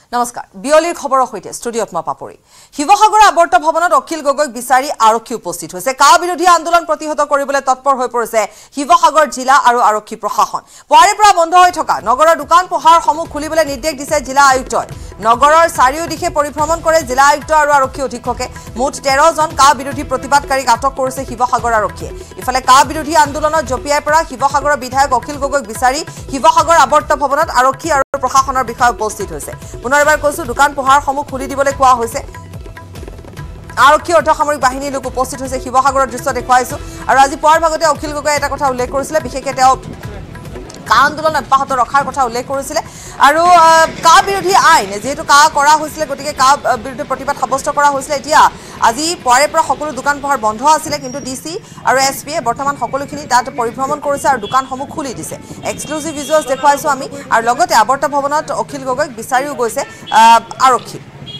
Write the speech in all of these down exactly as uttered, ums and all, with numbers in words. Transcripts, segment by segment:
নমস্কাৰ বিয়লিৰ খবৰৰ হৈতে ষ্টুডিঅত মই পাপৰি শিৱসাগৰ আবৰ্ত ভৱনত অখিল গগৈক বিচাৰি আৰক্ষী উপস্থিত হৈছে কা বিৰোধী আন্দোলন প্ৰতিহত কৰিবলৈ তৎপৰ হৈ পৰিছে শিৱসাগৰ জিলা আৰু আৰক্ষী প্ৰশাসন পুৱাৰে পৰা বন্ধ হৈ থকা নগৰৰ দোকান পোহাৰ সমূহ খুলিবলৈ নিৰ্দেশ দিছে জিলা আয়ুক্তই নগৰৰ চাৰিও দিশে পৰিভ্ৰমণ কৰে জিলা আয়ুক্ত আৰু আৰক্ষী অধীক্ষকে মুঠ তেৰ জন কা বিৰোধী প্ৰতিবাদকাৰীক আটক কৰিছে শিৱসাগৰ আৰক্ষীয়ে ইফালে কা বিৰোধী আন্দোলনত জপিয়াই পৰা শিৱসাগৰৰ বিধায়ক অখিল গগৈক বিচাৰি শিৱসাগৰ আবৰ্ত ভৱনত আৰক্ষী আৰু প্ৰশাসনৰ বিষয় উপস্থিত হৈছে পুনৰবাৰ কৈছো দোকান পোহাৰ সমূহ খুলি দিবলৈ কোৱা হৈছে আৰক্ষী অৰ্ধসামৰিক বাহিনীৰ লোক উপস্থিত হৈছে শিৱসাগৰৰ দৃশ্য দেখুৱাইছো আৰু আজি পুৱাৰ ভাগতে অখিল গগৈ এটা কথা উল্লেখ কৰিছিল বিশেষকৈ তেওঁ কা আন্দোলন অব্যাহত ৰখাৰ কথা উল্লেখ কৰিছিল আৰু কা বিৰোধী আইন যেহেতু কা কৰা হৈছিল গতিকে কা বিৰোধী প্ৰতিবাদ সাব্যস্ত কৰা হৈছিল এতিয়া আজি পুৱাৰে পৰা সকলো দোকান পোহাৰ বন্ধ আছিল কিন্তু ডিসি আৰু এসপি বৰ্তমান সকলোখিনি তাত পৰিভ্ৰমণ কৰিছে আৰু দোকানসমূহ খুলি দিছে এক্সক্লুসিভ ভিজুৱেলছ দেখুৱাইছো আমি আৰু লগতে আবৰ্ত ভৱনত অখিল গগৈক বিচাৰিও গৈছে আৰক্ষী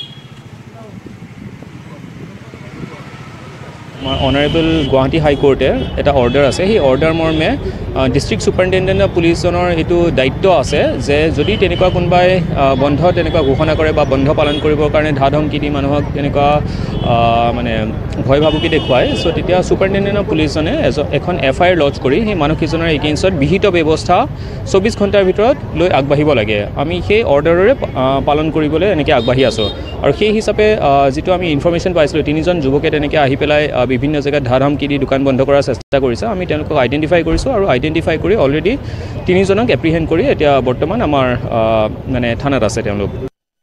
অনাৰেবল গুৱাহাটী হাইকোৰ্টে এটা অৰ্ডাৰ আছে সেই অৰ্ডাৰ মৰ্মে ডিষ্ট্ৰিক্ট সুপাৰিনটেণ্ডেণ্ট অফ পুলিচৰ এইটো দায়িত্ব আছে যে যদি তেনেকুৱা কোনোবাই বন্ধ তেনেকুৱা ঘোষণা কৰে বা বন্ধ পালন কৰিবৰ কাৰণে ধা ধমকি দি মানুহক তেনেকুৱা মানে ভয় ভাবুকি দেখুৱায় চ' তেতিয়া সুপাৰিনটেণ্ডেণ্ট অফ পুলিচজনে এখন এফ আই আৰ লজ কৰি সেই মানুহকেইজনৰ এগেইনষ্টত বিহিত ব্যৱস্থা চৌবিছ ঘণ্টাৰ ভিতৰত লৈ আগবাঢ়িব লাগে আমি সেই অৰ্ডাৰৰে পালন কৰিবলৈ এনেকৈ আগবাঢ়ি আছোঁ আৰু সেই হিচাপে যিটো আমি ইনফৰ্মেশ্যন পাইছিলোঁ তিনিজন যুৱকে তেনেকৈ আহি পেলাই বিভিন্ন জেগাত ধা ধমকি দি দোকান বন্ধ কৰাৰ চেষ্টা কৰিছে আমি তেওঁলোকক আইডেণ্টিফাই কৰিছোঁ আৰু আইডেণ্টিফাই কৰি অলৰেডি তিনিজনক এপ্ৰিহেণ্ড কৰি এতিয়া বৰ্তমান আমাৰ মানে থানাত আছে তেওঁলোক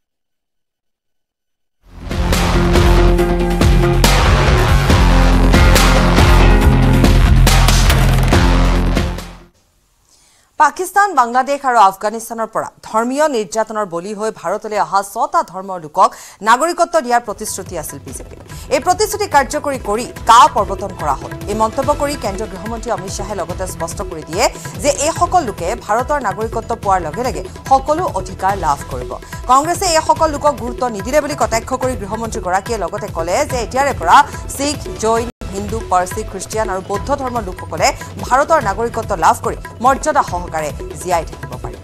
পাকিস্তান বাংলাদেশ আৰু আফগানিস্তানৰ পৰা ধৰ্মীয় নিৰ্যাতনৰ বলি হৈ ভাৰতলৈ অহা ছটা ধৰ্মৰ লোকক নাগৰিকত্ব দিয়াৰ প্ৰতিশ্ৰুতি আছিল বিজেপি এই প্ৰতিশ্ৰুতি কাৰ্যকৰী কৰি কা প্ৰৱৰ্তন কৰা হ'ল এই মন্তব্য কৰি কেন্দ্ৰীয় গৃহমন্ত্ৰী অমিত শ্বাহে লগতে স্পষ্ট কৰি দিয়ে যে এই সকল লোকে ভাৰতৰ নাগৰিকত্ব পোৱাৰ লগে লগে সকলো অধিকাৰ লাভ কৰিব কংগ্ৰেছে এই সকল লোকক গুৰুত্ব নিদিলে বুলি কটাক্ষ কৰি গৃহমন্ত্ৰীগৰাকীয়ে লগতে ক'লে যে এতিয়াৰে পৰা শিখ জৈন হিন্দু পাৰ্চী খ্ৰীষ্টিয়ান আৰু বৌদ্ধ ধৰ্মৰ লোকসকলে ভাৰতৰ নাগৰিকত্ব লাভ কৰি মৰ্যাদা সহকাৰে জীয়াই থাকিব পাৰিব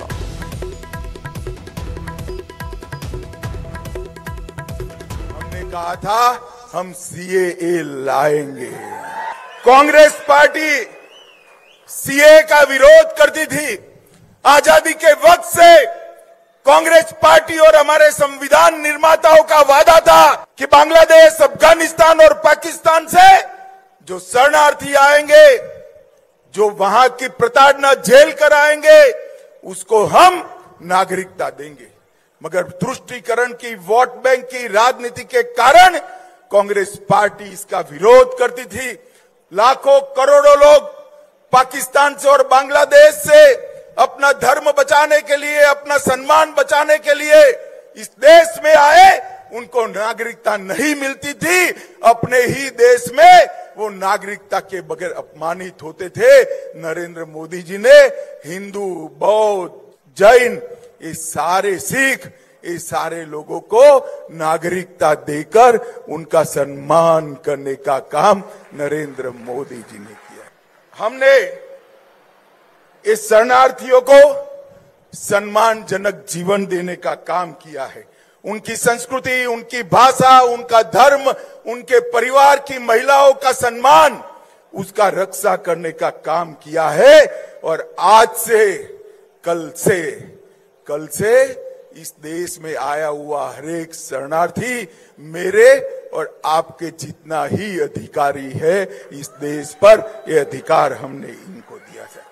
हमने कहा था हम सीएए लाएंगे कांग्रेस पार्टी सीएए का विरोध करती थी आजादी के वक्त से कांग्रेस पार्टी और हमारे संविधान निर्माताओं का वादा था कि बांग्लादेश अफगानिस्तान और पाकिस्तान से जो शरणार्थी आएंगे जो वहां की प्रताड़ना झेल कर आएंगे उसको हम नागरिकता देंगे मगर तुष्टीकरण की वोट बैंक की राजनीति के कारण कांग्रेस पार्टी इसका विरोध करती थी लाखों करोड़ों लोग पाकिस्तान से और बांग्लादेश से अपना धर्म बचाने के लिए अपना सम्मान बचाने के लिए इस देश में आए उनको नागरिकता नहीं मिलती थी अपने ही देश में वो नागरिकता के बगैर अपमानित होते थे नरेंद्र मोदी जी ने हिंदू बौद्ध जैन ये सारे सिख ये सारे लोगों को नागरिकता देकर उनका सम्मान करने का काम नरेंद्र मोदी जी ने किया हमने इस शरणार्थियों को सम्मानजनक जीवन देने का काम किया है उनकी संस्कृति उनकी भाषा उनका धर्म उनके परिवार की महिलाओं का सम्मान उसका रक्षा करने का काम किया है और आज से कल से कल से इस देश में आया हुआ हर एक शरणार्थी मेरे और आपके जितना ही अधिकारी है इस देश पर ये अधिकार हमने इनको दिया है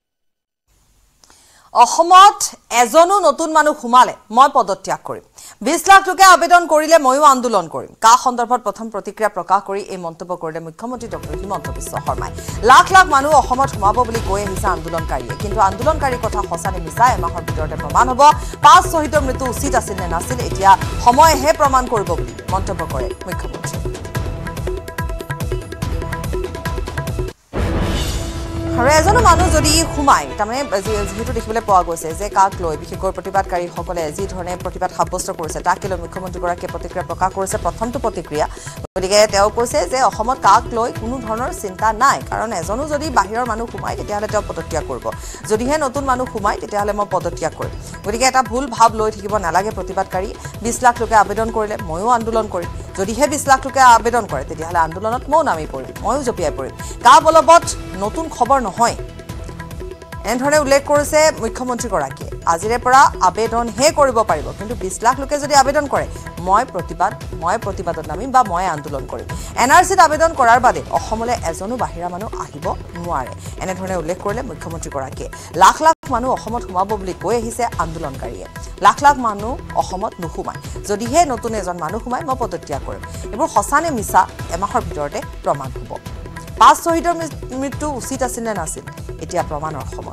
অসমত এজনো নতুন মানুহ হুমালে মই পদত্যাগ কৰিম বিশ লাখ লোকে আবেদন কৰিলে ময়ো আন্দোলন কৰিম কা সন্দৰ্ভত প্ৰথম প্ৰতিক্ৰিয়া প্ৰকাশ কৰি এই মন্তব্য কৰিলে মুখ্যমন্ত্ৰী ডক্টৰ হিমন্ত বিশ্ব শৰ্মাই লাখ লাখ মানুহ অসমত সোমাব বুলি কৈ আহিছে আন্দোলনকাৰীয়ে কিন্তু আন্দোলনকাৰীৰ কথা সঁচা নে মিছা এমাহৰ ভিতৰতে প্ৰমাণ হ'ব পাঁচ শ্বহীদৰ মৃত্যু উচিত আছিল নে নাছিল এতিয়া সময়হে প্ৰমাণ কৰিব বুলি মন্তব্য কৰে মুখ্যমন্ত্ৰী আৰু এজনো মানুহ যদি সোমাই তাৰমানে যেহেতু দেখিবলৈ পোৱা গৈছে যে কাক লৈ বিশেষকৈ প্ৰতিবাদকাৰীসকলে যি ধৰণে প্ৰতিবাদ সাব্যস্ত কৰিছে তাকে লৈ মুখ্যমন্ত্ৰীগৰাকীয়ে প্ৰতিক্ৰিয়া প্ৰকাশ কৰিছে প্ৰথমটো প্ৰতিক্ৰিয়া গতিকে তেওঁ কৈছে যে অসমত কাক লৈ কোনো ধৰণৰ চিন্তা নাই কাৰণ এজনো যদি বাহিৰৰ মানুহ সোমাই তেতিয়াহ'লে তেওঁ পদত্যাগ কৰিব যদিহে নতুন মানুহ সোমাই তেতিয়াহ'লে মই পদত্যাগ কৰিম গতিকে এটা ভুল ভাৱ লৈ থাকিব নালাগে প্ৰতিবাদকাৰী বিশ লাখ লোকে আবেদন কৰিলে ময়ো আন্দোলন কৰিম যদিহে বিশ লাখ লোকে আবেদন কৰে তেতিয়াহ'লে আন্দোলনত ময়ো নামি পৰিম ময়ো জপিয়াই পৰিম কা বলবৎ নতুন খবৰ নহয় এনেধৰণে উল্লেখ কৰিছে মুখ্যমন্ত্ৰীগৰাকীয়ে আজিৰে পৰা আবেদনহে কৰিব পাৰিব কিন্তু বিশ লাখ লোকে যদি আবেদন কৰে মই প্ৰতিবাদ মই প্ৰতিবাদত নামিম বা মই আন্দোলন কৰিম এন আৰ চিত আবেদন কৰাৰ বাদে অসমলৈ এজনো বাহিৰা মানুহ আহিব নোৱাৰে এনেধৰণে উল্লেখ কৰিলে মুখ্যমন্ত্ৰীগৰাকীয়ে লাখ লাখ মানুহ অসমত সোমাব বুলি কৈ আহিছে আন্দোলনকাৰীয়ে লাখ লাখ মানুহ অসমত নোসোমায় যদিহে নতুন এজন মানুহ সোমায় মই পদত্যাগ কৰিম এইবোৰ সঁচা নে মিছা এমাহৰ ভিতৰতে প্ৰমাণ হ'ব পাঁচ শ্বহীদৰ মৃত্যু উচিত আছিল নে নাছিল এতিয়া প্ৰমাণৰ সময়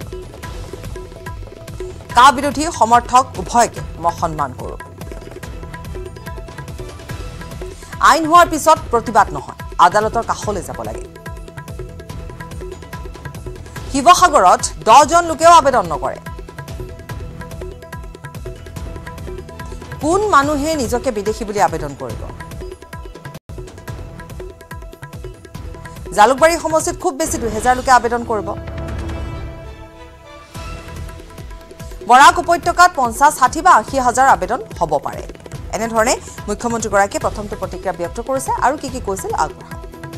কা বিৰোধী সমৰ্থক উভয়কে মই সন্মান কৰোঁ আইন হোৱাৰ পিছত প্ৰতিবাদ নহয় আদালতৰ কাষলৈ যাব লাগে শিৱসাগৰত দহজন লোকেও আবেদন নকৰে কোন মানুহে নিজকে বিদেশী বুলি আবেদন কৰিব জালুকবাৰী সমষ্টিত খুব বেছি দুহেজাৰ লোকে আবেদন কৰিব বৰাক উপত্যকাত পঞ্চাছ ষাঠি বা আশী হাজাৰ আবেদন হ'ব পাৰে এনেধৰণে মুখ্যমন্ত্ৰীগৰাকীয়ে প্ৰথমটো প্ৰতিক্ৰিয়া ব্যক্ত কৰিছে আৰু কি কি কৈছিল আগবঢ়াম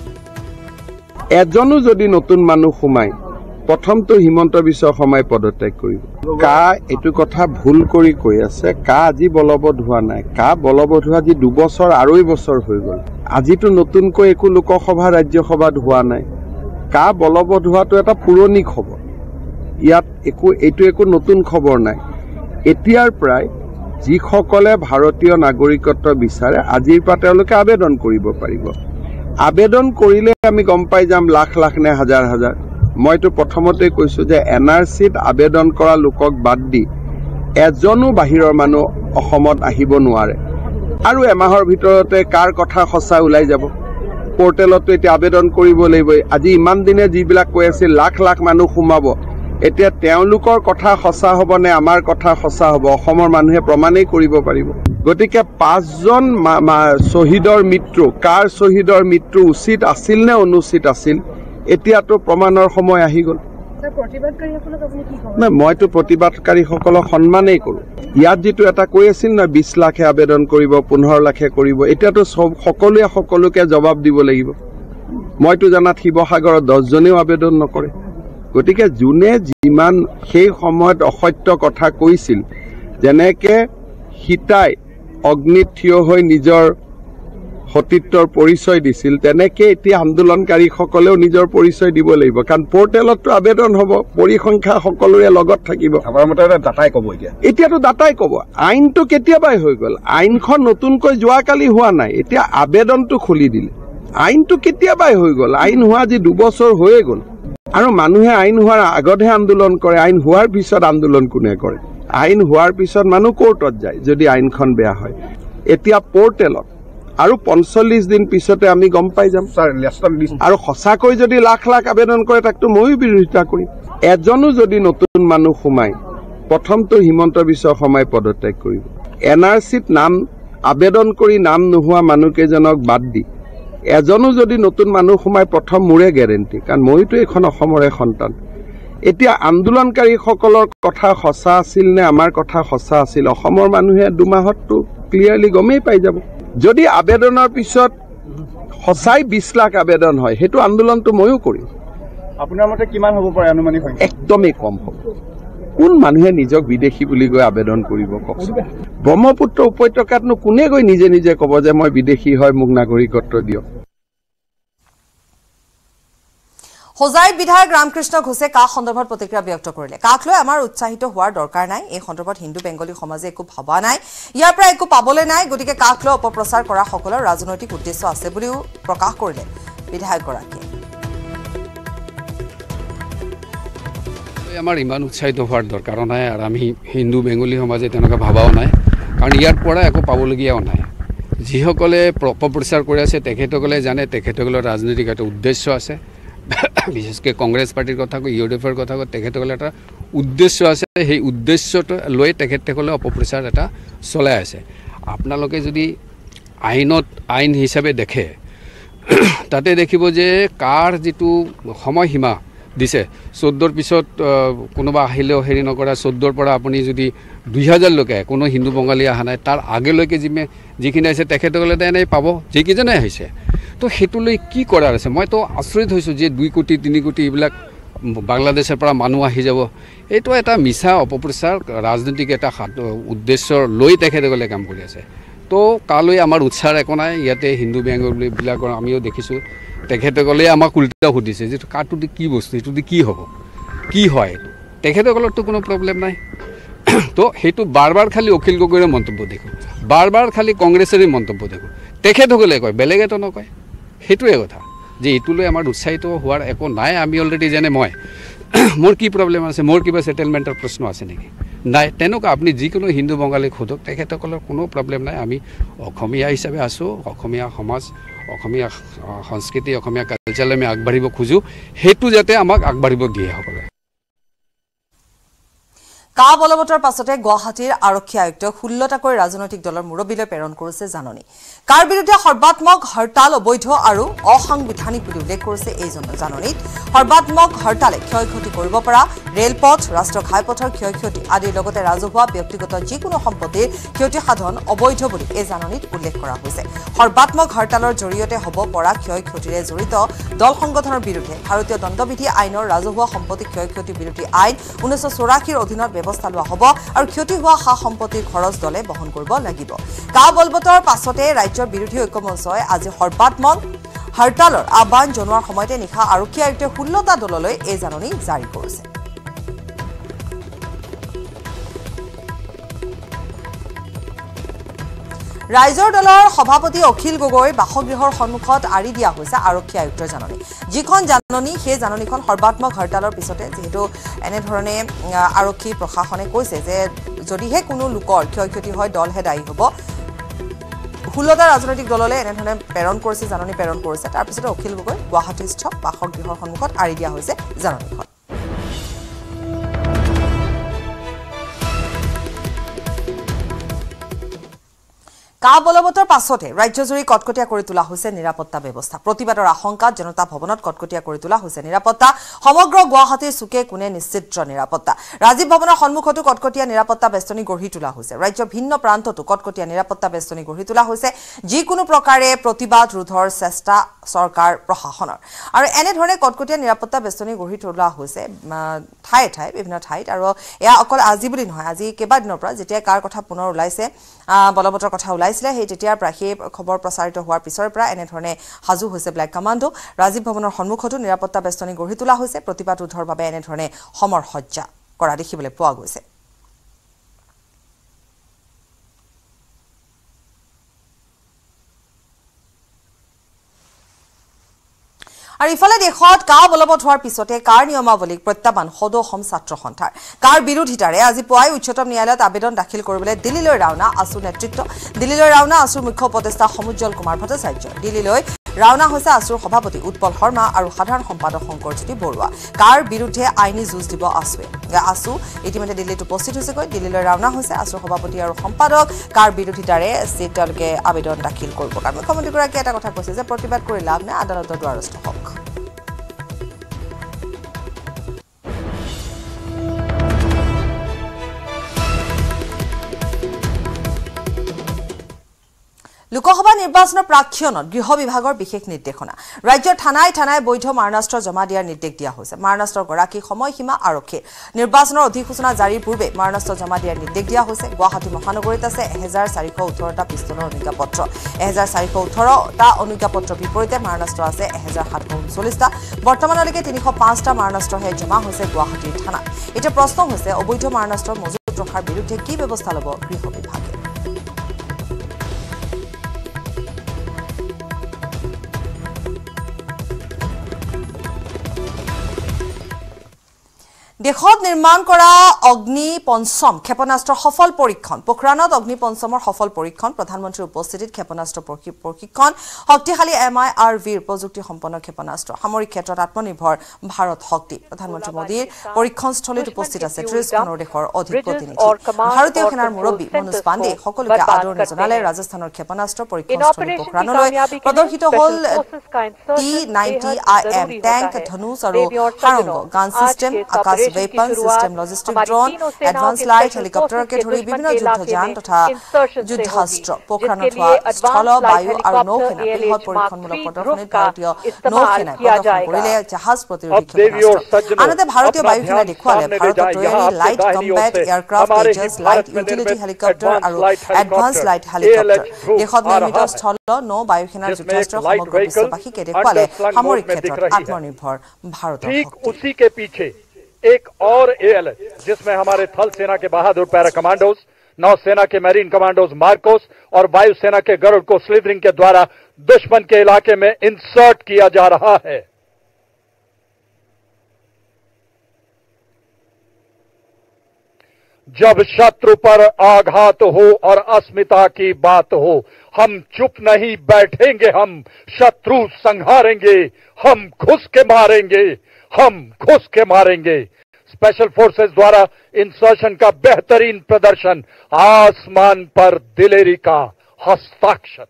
এজনো যদি নতুন মানুহ সোমাই প্ৰথমটো হিমন্ত বিশ্ব শৰ্মাই পদত্যাগ কৰিব কা এইটো কথা ভুল কৰি কৈ আছে কা আজি বলবৎ হোৱা নাই কা বলবৎ হোৱা আজি দুবছৰ আঢ়ৈ বছৰ হৈ গ'ল আজিতো নতুনকৈ একো লোকসভা ৰাজ্যসভাত হোৱা নাই কা বলবৎ হোৱাটো এটা পুৰণি খবৰ ইয়াত একো এইটো একো নতুন খবৰ নাই এতিয়াৰ প্ৰায় যিসকলে ভাৰতীয় নাগৰিকত্ব বিচাৰে আজিৰ পৰা তেওঁলোকে আবেদন কৰিব পাৰিব আবেদন কৰিলে আমি গম পাই যাম লাখ লাখ নে হাজাৰ হাজাৰ মইতো প্ৰথমতে কৈছো যে এন আৰ চিত আবেদন কৰা লোকক বাদ দি এজনো বাহিৰৰ মানুহ অসমত আহিব নোৱাৰে আৰু এমাহৰ ভিতৰতে কাৰ কথা সঁচা ওলাই যাব পোৰ্টেলতো এতিয়া আবেদন কৰিব লাগিব আজি ইমান দিনে যিবিলাক কৈ আছিল লাখ লাখ মানুহ সোমাব এতিয়া তেওঁলোকৰ কথা সঁচা হ'ব নে আমাৰ কথা সঁচা হ'ব অসমৰ মানুহে প্ৰমাণেই কৰিব পাৰিব গতিকে পাঁচজন শ্বহীদৰ মৃত্যু কাৰ শ্বহীদৰ মৃত্যু উচিত আছিল নে অনুচিত আছিল এতিয়াতো প্ৰমাণৰ সময় আহি গ'ল নাই মইতো প্ৰতিবাদকাৰীসকলক সন্মানেই কৰোঁ ইয়াত যিটো এটা কৈ আছিল না বিশ লাখে আবেদন কৰিব পোন্ধৰ লাখে কৰিব এতিয়াতো সব সকলোৱে সকলোকে জবাব দিব লাগিব মইতো জানাত শিৱসাগৰত দহজনেও আবেদন নকৰে গতিকে যোনে যিমান সেই সময়ত অসত্য কথা কৈছিল যেনেকে সীতাই অগ্নিত থিয় হৈ নিজৰ সতীত্বৰ পৰিচয় দিছিল তেনেকে এতিয়া আন্দোলনকাৰীসকলেও নিজৰ পৰিচয় দিব লাগিব কাৰণ পোৰ্টেলতো আবেদন হ'ব পৰিসংখ্যা সকলোৰে লগত থাকিব আমাৰ মতে ডাটাই ক'ব এতিয়া এতিয়াতো ডাটাই ক'ব আইনটো কেতিয়াবাই হৈ গ'ল আইনখন নতুনকৈ যোৱাকালি হোৱা নাই এতিয়া আবেদনটো খুলি দিলে আইনটো কেতিয়াবাই হৈ গ'ল আইন হোৱা আজি দুবছৰ হৈয়ে গ'ল আৰু মানুহে আইন হোৱাৰ আগতহে আন্দোলন কৰে আইন হোৱাৰ পিছত আন্দোলন কোনে কৰে আইন হোৱাৰ পিছত মানুহ কোৰ্টত যায় যদি আইনখন বেয়া হয় এতিয়া পোৰ্টেলত আৰু পঞ্চল্লিছ দিন পিছতে আমি গম পাই যাম আৰু সঁচাকৈ যদি লাখ লাখ আবেদন কৰে তাকতো ময়ো বিৰোধিতা কৰিম এজনো যদি নতুন মানুহ সোমাই প্ৰথমটো হিমন্ত বিশ্ব শৰ্মাই পদত্যাগ কৰিব এন আৰ চিত নাম আবেদন কৰি নাম নোহোৱা মানুহকেইজনক বাদ দি এজনো যদি নতুন মানুহ সোমাই প্ৰথম মোৰে গেৰেণ্টি কাৰণ মইতো এখন অসমৰে সন্তান এতিয়া আন্দোলনকাৰীসকলৰ কথা সঁচা আছিল নে আমাৰ কথা সঁচা আছিল অসমৰ মানুহে দুমাহততো ক্লিয়াৰলি গমেই পাই যাব যদি আবেদনৰ পিছত সঁচাই বিশ লাখ আবেদন হয় সেইটো আন্দোলনটো ময়ো কৰিম আপোনাৰ মতে কিমান হ'ব পাৰে আনুমানিক একদমেই কম হ'ব কোন মানুহে নিজক বিদেশী বুলি গৈ আবেদন কৰিব কওকচোন ব্ৰহ্মপুত্ৰ উপত্যকাতনো কোনে গৈ নিজে নিজে ক'ব যে মই বিদেশী হয় মোক নাগৰিকত্ব দিয়ক হোজাই বিধায়ক ৰামকৃষ্ণ ঘোষে কা সন্দৰ্ভত প্ৰতিক্ৰিয়া ব্যক্ত কৰিলে কাক লৈ আমাৰ উৎসাহিত হোৱাৰ দৰকাৰ নাই এই সন্দৰ্ভত হিন্দু বেংগলী সমাজে একো ভাবা নাই ইয়াৰ পৰা একো পাবলৈ নাই গতিকে কাক লৈ অপপ্ৰচাৰ কৰা সকলৰ ৰাজনৈতিক উদ্দেশ্য আছে বুলিও প্ৰকাশ কৰিলে বিধায়কগৰাকীয়ে আমাৰ ইমান উৎসাহিত হোৱাৰ দৰকাৰ নাই আৰু আমি হিন্দু বেংগলী সমাজে তেনেকুৱা ভাবাও নাই কাৰণ ইয়াৰ পৰা একো পাবলগীয়াও নাই যিসকলে অপপ্ৰচাৰ কৰি আছে তেখেতসকলে জানে তেখেতসকলৰ ৰাজনৈতিক এটা উদ্দেশ্য আছে বিশেষকৈ কংগ্ৰেছ পাৰ্টিৰ কথা কয়, ইউ ডি এফৰ কথা কয়, তেখেতসকলে এটা উদ্দেশ্য আছে, সেই উদ্দেশ্যটো লৈ তেখেতসকলে অপপ্ৰচাৰ এটা চলাই আছে। আপোনালোকে যদি আইনত আইন হিচাপে দেখে তাতে দেখিব যে কাৰ যিটো সময়সীমা দিছে, চৈধ্যৰ পিছত কোনোবা আহিলেও হেৰি নকৰা, চৈধ্যৰ পৰা আপুনি যদি দুই হাজাৰলৈকে কোনো হিন্দু বঙালী অহা নাই, তাৰ আগলৈকে যিমে যিখিনি আছে তেখেতসকলে এনেই পাব, যিকেইজনে আহিছে। তো সেইটো লৈ কি কৰাৰ আছে? মইতো আচৰিত হৈছোঁ যে দুই কোটি তিনি কোটি এইবিলাক বাংলাদেশৰ পৰা মানুহ আহি যাব। এইটো এটা মিছা অপপ্ৰচাৰ, ৰাজনৈতিক এটা উদ্দেশ্য লৈ তেখেতসকলে কাম কৰি আছে। তো কালৈ আমাৰ উৎসাহ একো নাই। ইয়াতে হিন্দু বেংগলীবিলাকৰ আমিও দেখিছোঁ, তেখেতসকলে আমাক উল্টা সুধিছে যে কাৰটো কি বস্তু, এইটো কি হ'ব, কি হয় এইটো। তেখেতসকলৰতো কোনো প্ৰব্লেম নাই। তো সেইটো বাৰ বাৰ খালি অখিল গগৈৰে মন্তব্য দেখোঁ, বাৰ বাৰ খালি কংগ্ৰেছৰে মন্তব্য দেখোঁ। তেখেতসকলে কয়, বেলেগেতো নকয়। সেইটোৱে কথা যে এইটো লৈ আমাৰ উৎসাহিত হোৱাৰ একো নাই। আমি অলৰেডি যেনে মই মোৰ কি প্ৰব্লেম আছে, মোৰ কিবা ছেটেলমেণ্টৰ প্ৰশ্ন আছে নেকি? নাই। তেনেকুৱা আপুনি যিকোনো হিন্দু বঙালীক সোধক, তেখেতসকলৰ কোনো প্ৰব্লেম নাই। আমি অসমীয়া হিচাপে আছোঁ, অসমীয়া সমাজ, অসমীয়া সংস্কৃতি, অসমীয়া কালচাৰলৈ আমি আগবাঢ়িব খোজোঁ, সেইটো যাতে আমাক আগবাঢ়িব দিয়ে সকলোৱে। কা বলবতৰ পাছতে গুৱাহাটীৰ আৰক্ষী আয়ুক্তক ষোল্লটাকৈ ৰাজনৈতিক দলৰ মুৰব্বীলৈ প্ৰেৰণ কৰিছে জাননী। কাৰ বিৰুদ্ধে সৰ্বাত্মক হৰতাল অবৈধ আৰু অসাংবিধানিক বুলি উল্লেখ কৰিছে এই জাননীত। সৰ্বাত্মক হৰতালে ক্ষয় ক্ষতি কৰিব পৰা ৰেলপথ, ৰাষ্ট্ৰীয় ঘাইপথৰ ক্ষয় ক্ষতি আদিৰ লগতে ৰাজহুৱা ব্যক্তিগত যিকোনো সম্পত্তিৰ ক্ষতি সাধন অবৈধ বুলি এই জাননীত উল্লেখ কৰা হৈছে। সৰ্বাত্মক হৰতালৰ জৰিয়তে হ'ব পৰা ক্ষয় ক্ষতিৰে জড়িত দল সংগঠনৰ বিৰুদ্ধে ভাৰতীয় দণ্ডবিধি আইনৰ ৰাজহুৱা সম্পত্তি ক্ষয় ক্ষতি বিৰোধী আইন ঊনৈছশ চৌৰাশীৰ অধীনত ব্যৱস্থা লোৱা হ'ব আৰু ক্ষতি হোৱা সা সম্পত্তিৰ খৰচ দলে বহন কৰিব লাগিব। কা বলবতৰ পাছতে ৰাজ্যৰ বিৰোধী ঐক্যমঞ্চই আজি সৰ্বাত্মক হৰতালৰ আহ্বান জনোৱাৰ সময়তে নিশা আৰক্ষী আয়ুক্তে ষোল্লটা দললৈ এই জাননী জাৰি কৰিছে। ৰাইজৰ দলৰ সভাপতি অখিল গগৈৰ বাসগৃহৰ সন্মুখত আঁৰি দিয়া হৈছে আৰক্ষী আয়ুক্তৰ জাননী। যিখন জাননী, সেই জাননীখন সৰ্বাত্মক হৰতালৰ পিছতে যিহেতু এনেধৰণে আৰক্ষী প্ৰশাসনে কৈছে যে যদিহে কোনো লোকৰ ক্ষয় ক্ষতি হয় দলহে দায়ী হ'ব। ষোল্লটা ৰাজনৈতিক দললৈ এনেধৰণে প্ৰেৰণ কৰিছে, জাননী প্ৰেৰণ কৰিছে। তাৰপিছতে অখিল গগৈ গুৱাহাটীস্থ বাসগৃহৰ সন্মুখত আঁৰি দিয়া হৈছে জাননীখন। কা বলবতৰ পাছতে ৰাজ্যজুৰি কটকটীয়া কৰি তোলা হৈছে নিৰাপত্তা ব্যৱস্থা। প্ৰতিবাদৰ আশংকাত জনতা ভৱনত কটকটীয়া কৰি তোলা হৈছে নিৰাপত্তা। সমগ্ৰ গুৱাহাটীৰ চুকে কোণে নিশ্চিত নিৰাপত্তা। ৰাজীৱ ভৱনৰ সন্মুখতো কটকটীয়া নিৰাপত্তা বেষ্টনী গঢ়ি তোলা হৈছে। ৰাজ্যৰ ভিন্ন প্ৰান্ততো কটকটীয়া নিৰাপত্তা বেষ্টনী গঢ়ি তোলা হৈছে। যিকোনো প্ৰকাৰে প্ৰতিবাদ ৰোধৰ চেষ্টা চৰকাৰ প্ৰশাসনৰ। আৰু এনেধৰণে কটকটীয়া নিৰাপত্তা বেষ্টনী গঢ়ি তোলা হৈছে ঠায়ে ঠায়ে, বিভিন্ন ঠাইত। আৰু এয়া অকল আজি বুলি নহয়, আজি কেইবাদিনৰ পৰা যেতিয়া কাৰ কথা পুনৰ ওলাইছে, বলবতৰ কথা ওলাইছিলে, সেই তেতিয়াৰ পৰা সেই খবৰ প্ৰচাৰিত হোৱাৰ পিছৰ পৰা এনেধৰণে সাজু হৈছে ব্লেক কামাণ্ডো। ৰাজীৱ ভৱনৰ সন্মুখতো নিৰাপত্তা বেষ্টনী গঢ়ি তোলা হৈছে। প্ৰতিবাদ ৰোধৰ বাবে এনেধৰণে সমৰ সজ্জা কৰা দেখিবলৈ পোৱা গৈছে। আৰু ইফালে দেশত কা বলবৎ হোৱাৰ পিছতে কাৰ নিয়মাৱলীক প্ৰত্যাহ্বান সদৌ অসম ছাত্ৰ সন্থাৰ। কাৰ বিৰোধিতাৰে আজি পুৱাই উচ্চতম ন্যায়ালয়ত আবেদন দাখিল কৰিবলৈ দিল্লীলৈ ৰাওনা আছুৰ নেতৃত্ব। দিল্লীলৈ ৰাওনা আছুৰ মুখ্য উপদেষ্টা সমুজ্জ্বল কুমাৰ ভট্টাচাৰ্য। দিল্লীলৈ ৰাওনা হৈছে আছুৰ সভাপতি উৎপল শৰ্মা আৰু সাধাৰণ সম্পাদক শংকৰজ্যোতি বৰুৱা। কাৰ বিৰুদ্ধে আইনী যুঁজ দিব আছুৱে। আছু ইতিমধ্যে দিল্লীত উপস্থিত হৈছেগৈ। দিল্লীলৈ ৰাওনা হৈছে আছুৰ সভাপতি আৰু সম্পাদক। কাৰ বিৰোধিতাৰে তেওঁলোকে আবেদন দাখিল কৰিব। কাৰণ মুখ্যমন্ত্ৰীগৰাকীয়ে এটা কথা কৈছে যে প্ৰতিবাদ কৰি লাভ নাই, আদালতৰ দ্বাৰস্থ হওক। লোকসভা নিৰ্বাচনৰ প্ৰাক্ষণত গৃহ বিভাগৰ বিশেষ নিৰ্দেশনা। ৰাজ্যৰ থানাই থানাই বৈধ মাৰণাস্ত্ৰ জমা দিয়াৰ নিৰ্দেশ দিয়া হৈছে। মাৰণাস্ত্ৰৰ গৰাকী সময়সীমা আৰক্ষীৰ। নিৰ্বাচনৰ অধিসূচনা জাৰিৰ পূৰ্বে মাৰণাস্ত্ৰ জমা দিয়াৰ নিৰ্দেশ দিয়া হৈছে। গুৱাহাটী মহানগৰীত আছে এহেজাৰ চাৰিশ ওঠৰটা পিস্তলৰ অনুজ্ঞাপত্ৰ। এহেজাৰ চাৰিশ ওঠৰটা অনুজ্ঞাপত্ৰৰ বিপৰীতে মাৰণাস্ত্ৰ আছে এহেজাৰ সাতশ ঊনচল্লিছটা। বৰ্তমানলৈকে তিনিশ পাঁচটা মাৰণাস্ত্ৰহে জমা হৈছে গুৱাহাটীৰ থানাত। এতিয়া প্ৰশ্ন হৈছে অবৈধ মাৰণাস্ত্ৰ মজুত ৰখাৰ বিৰুদ্ধে কি ব্যৱস্থা ল'ব গৃহ বিভাগে। দেশত নিৰ্মাণ কৰা অগ্নি পঞ্চম ক্ষেপণাস্ত্ৰৰ সফল পৰীক্ষণ পোখৰাণত অগ্নি পঞ্চমৰ সফল পৰীক্ষণ প্ৰধানমন্ত্ৰীৰ উপস্থিতিত ক্ষেপণাস্ত্ৰ প্ৰশিক্ষণ শক্তিশালী এম আই আৰ ভিৰ প্ৰযুক্তি সম্পন্ন ক্ষেপণাস্ত্ৰ সামৰিক ক্ষেত্ৰত আত্মনিৰ্ভৰ ভাৰত শক্তি প্ৰধানমন্ত্ৰী মোদীৰ পৰীক্ষণস্থলীত উপস্থিত আছে ত্ৰিশখনৰ দেশৰ অধিক প্ৰতিনিধি ভাৰতীয় সেনাৰ মুৰব্বী মনোজ পাণ্ডে সকলোকে আদৰণি জনালে ৰাজস্থানৰ ক্ষেপণাস্ত্ৰ পৰীক্ষণস্থলী পোখৰাণলৈ প্ৰদৰ্শিত হ'ল T ninety I M tank Dhanush আৰু Sarang gun system Akash weapon system logistic drone advance light helicopter के धरी विभिन्न युद्धयान तथा युद्धास्त्र पोखराणत हुआ स्थल वायु और नौसेना बृहৎ परीक्षणमूलक प्रदर्शनीत भारतीय नौसेना प्रदर्शन करिले जहाज प्रतिरोधी क्षेपणास्त्र आनहाते भारतीय वायुसेना देखुवाले भारতৰ তৈয়াৰী light combat aircraft Tejas light utility helicopter और एडवांस लाइट हेलिकॉप्टर देशत निर्मित स्थल नौ वायुसेनार युद्धास्त्र समग्र विश्ववासीके देखुवाले सामरिक क्षेत्रत आत्मनिर्भर भारत ठीक उसी के पीछे एक और एएल जिसमें हमारे थल सेना के बहादुर पैरा कमांडोज नौसेना के मैरीन कमांडोज मार्कोस और वायुसेना के गरुड़ को स्लिदरिंग के द्वारा दुश्मन के इलाके में इंसर्ट किया जा रहा है। जब शत्रु पर आघात हो और अस्मिता की बात हो हम चुप नहीं बैठेंगे, हम शत्रु संहारेंगे, हम घुस के मारेंगे, हम घुस के मारेंगे। स्पेशल फोर्सेस द्वारा इंसर्शन का बेहतरीन प्रदर्शन, आसमान पर दिलेरी का हस्ताक्षर।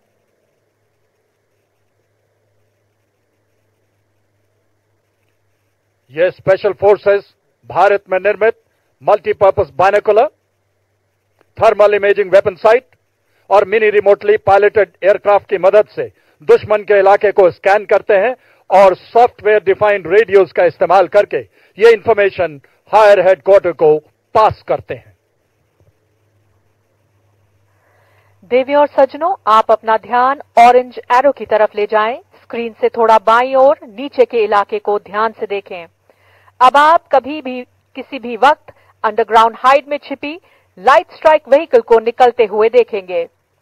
ये स्पेशल फोर्सेस भारत में निर्मित multipurpose binocular, thermal imaging weapon sight और मिनी रिमोटली पायलटेड एयरक्राफ्ट की मदद से दुश्मन के इलाके को स्कैन करते हैं और सॉफ्टवेयर डिफाइंड रेडियोज का इस्तेमाल करके ये इंफॉर्मेशन हायर हेडक्वार्टर को पास करते हैं। देवी और सज्जनों, आप अपना ध्यान ऑरेंज एरो की तरफ ले जाएं। स्क्रीन से थोड़ा बाईं ओर नीचे के इलाके को ध्यान से देखें। अब आप कभी भी किसी भी वक्त अंडरग्राउंड हाइड में छिपी लाइट स्ट्राइक व्हीकल को निकलते हुए देखेंगे।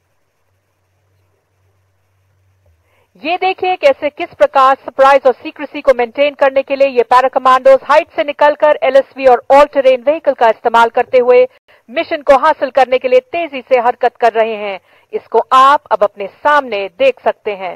ये देखिए कैसे किस प्रकार सरप्राइज और सीक्रेसी को मेंटेन करने के लिए ये पैरा कमांडोज हाइट से निकलकर एलएसवी और ऑल टेरेन व्हीकल का इस्तेमाल करते हुए मिशन को हासिल करने के लिए तेजी से हरकत कर रहे हैं। इसको आप अब अपने सामने देख सकते हैं।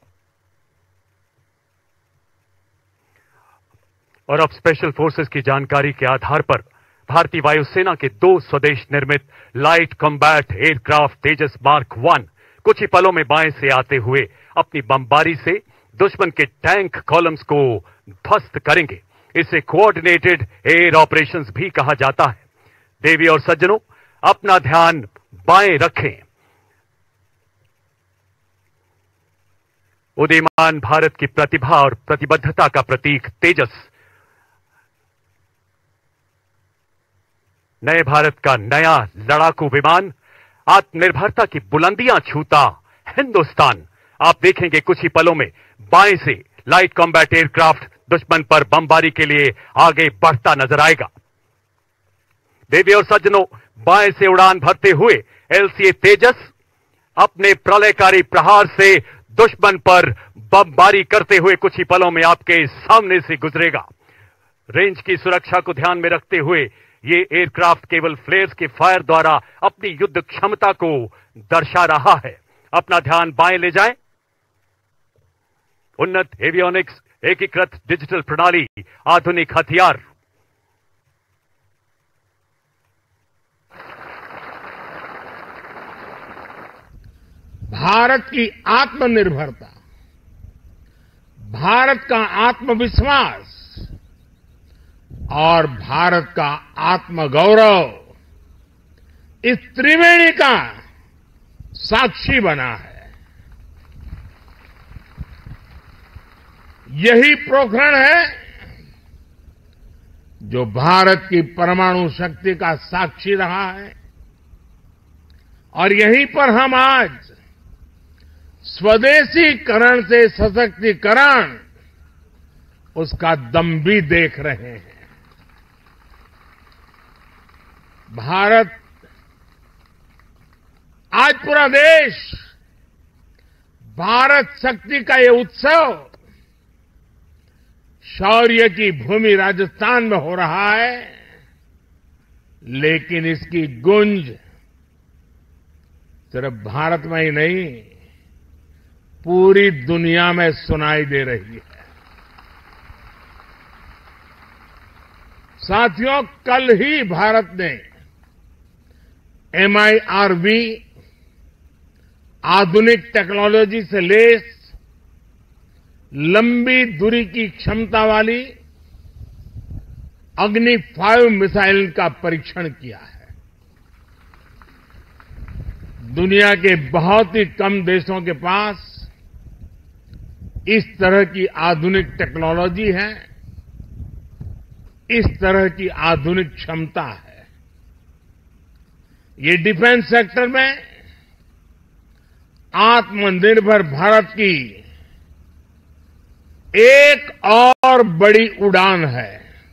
और अब स्पेशल फोर्सेस की जानकारी के आधार पर भारतीय वायुसेना के दो स्वदेश निर्मित light combat aircraft Tejas mark one कुछ ही पलों में बाएं से आते हुए अपनी बमबारी से दुश्मन के टैंक कॉलम्स को ध्वस्त करेंगे। इसे कोऑर्डिनेटेड एयर ऑपरेशंस भी कहा जाता है। देवी और सज्जनों, अपना ध्यान बाएं रखें। उदीयमान भारत की प्रतिभा और प्रतिबद्धता का प्रतीक तेजस नए भारत का नया लड़ाकू विमान आत्मनिर्भरता की बुलंदियां छूता हिंदुस्तान। आप देखेंगे कुछ ही पलों में बाएं से लाइट कॉम्बैट एयरक्राफ्ट दुश्मन पर बमबारी के लिए आगे बढ़ता नजर आएगा। देवी और सज्जनों, बाएं से उड़ान भरते हुए एलसीए तेजस अपने प्रलयकारी प्रहार से दुश्मन पर बमबारी करते हुए कुछ ही पलों में आपके सामने से गुजरेगा। रेंज की सुरक्षा को ध्यान में रखते हुए ये एयरक्राफ्ट केवल फ्लेयर्स के फायर द्वारा अपनी युद्ध क्षमता को दर्शा रहा है। अपना ध्यान बाएं ले जाएं। उन्नत एवियोनिक्स, एकीकृत डिजिटल प्रणाली, आधुनिक हथियार। भारत की आत्मनिर्भरता, भारत का आत्मविश्वास और भारत का आत्मगौरव इस त्रिवेणी का साक्षी बना है। यही पोखरण है जो भारत की परमाणु शक्ति का साक्षी रहा है और यहीं पर हम आज स्वदेशीकरण से सशक्तिकरण उसका दम भी देख रहे हैं। भारत, आज पूरा देश भारत शक्ति का ये उत्सव शौर्य की भूमि राजस्थान में हो रहा है, लेकिन इसकी गूंज सिर्फ भारत में ही नहीं, पूरी दुनिया में सुनाई दे रही है। साथियों, कल ही भारत ने एम आई आर वी आधुनिक टेक्नोलॉजी से लेस लंबी दूरी की क्षमता वाली अग्नि फाइव मिसाइल का परीक्षण किया है। दुनिया के बहुत ही कम देशों के पास इस तरह की आधुनिक टेक्नोलॉजी है, इस तरह की आधुनिक क्षमता है। ये डिफेंस सेक्टर में आत्मनिर्भर भारत की एक और बड़ी उड़ान है।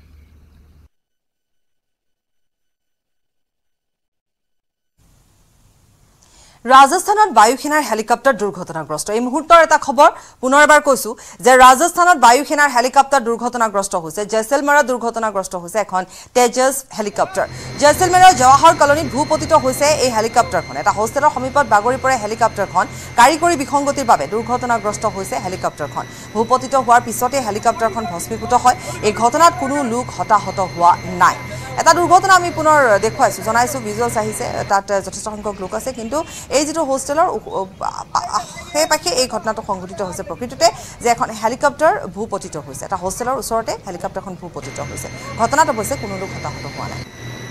राजस्थान वायुसेनार हेलिकप्टर दुर्घटनाग्रस्त। এই মুহূৰ্তৰ এটা খবৰ পুনৰ এবাৰ কৈছো যে ৰাজস্থানত বায়ুসেনাৰ হেলিকপ্টাৰ দুৰ্ঘটনাগ্ৰস্ত হৈছে। জয়সলমেৰত দুৰ্ঘটনাগ্ৰস্ত হৈছে এখন তেজছ হেলিকপ্টাৰ। জয়সলমেৰৰ জৱাহৰ কলনীত ভূপতিত হৈছে এই হেলিকপ্টাৰখন। এটা হোষ্টেলৰ সমীপত বাগৰি পৰে হেলিকপ্টাৰখন। কাৰিকৰী বিসংগতিৰ বাবে দুৰ্ঘটনাগ্ৰস্ত হৈছে হেলিকপ্টাৰখন। ভূপতিত হোৱাৰ পিছতে হেলিকপ্টাৰখন ভস্মীভূত হয়। এই ঘটনাত কোনো লোক হতাহত হোৱা নাই। এটা দুৰ্ঘটনা আমি পুনৰ দেখুৱাইছো, জনাইছো, ভিজুৱেলছ আহিছে, তাত যথেষ্ট সংখ্যক লোক আছে, কিন্তু এই যেটো হোষ্টেলৰ সেই পাখে এই ঘটনাটো সংঘটিত হৈছে প্ৰকৃততে যে এখন হেলিকপ্টাৰ ভূপতিত হৈছে। এটা হোষ্টেলৰ ওচৰতে হেলিকপ্টাৰখন ভূপতিত হৈছে। ঘটনাত অৱশ্যে কোনো লোক হতাহত হোৱা নাই।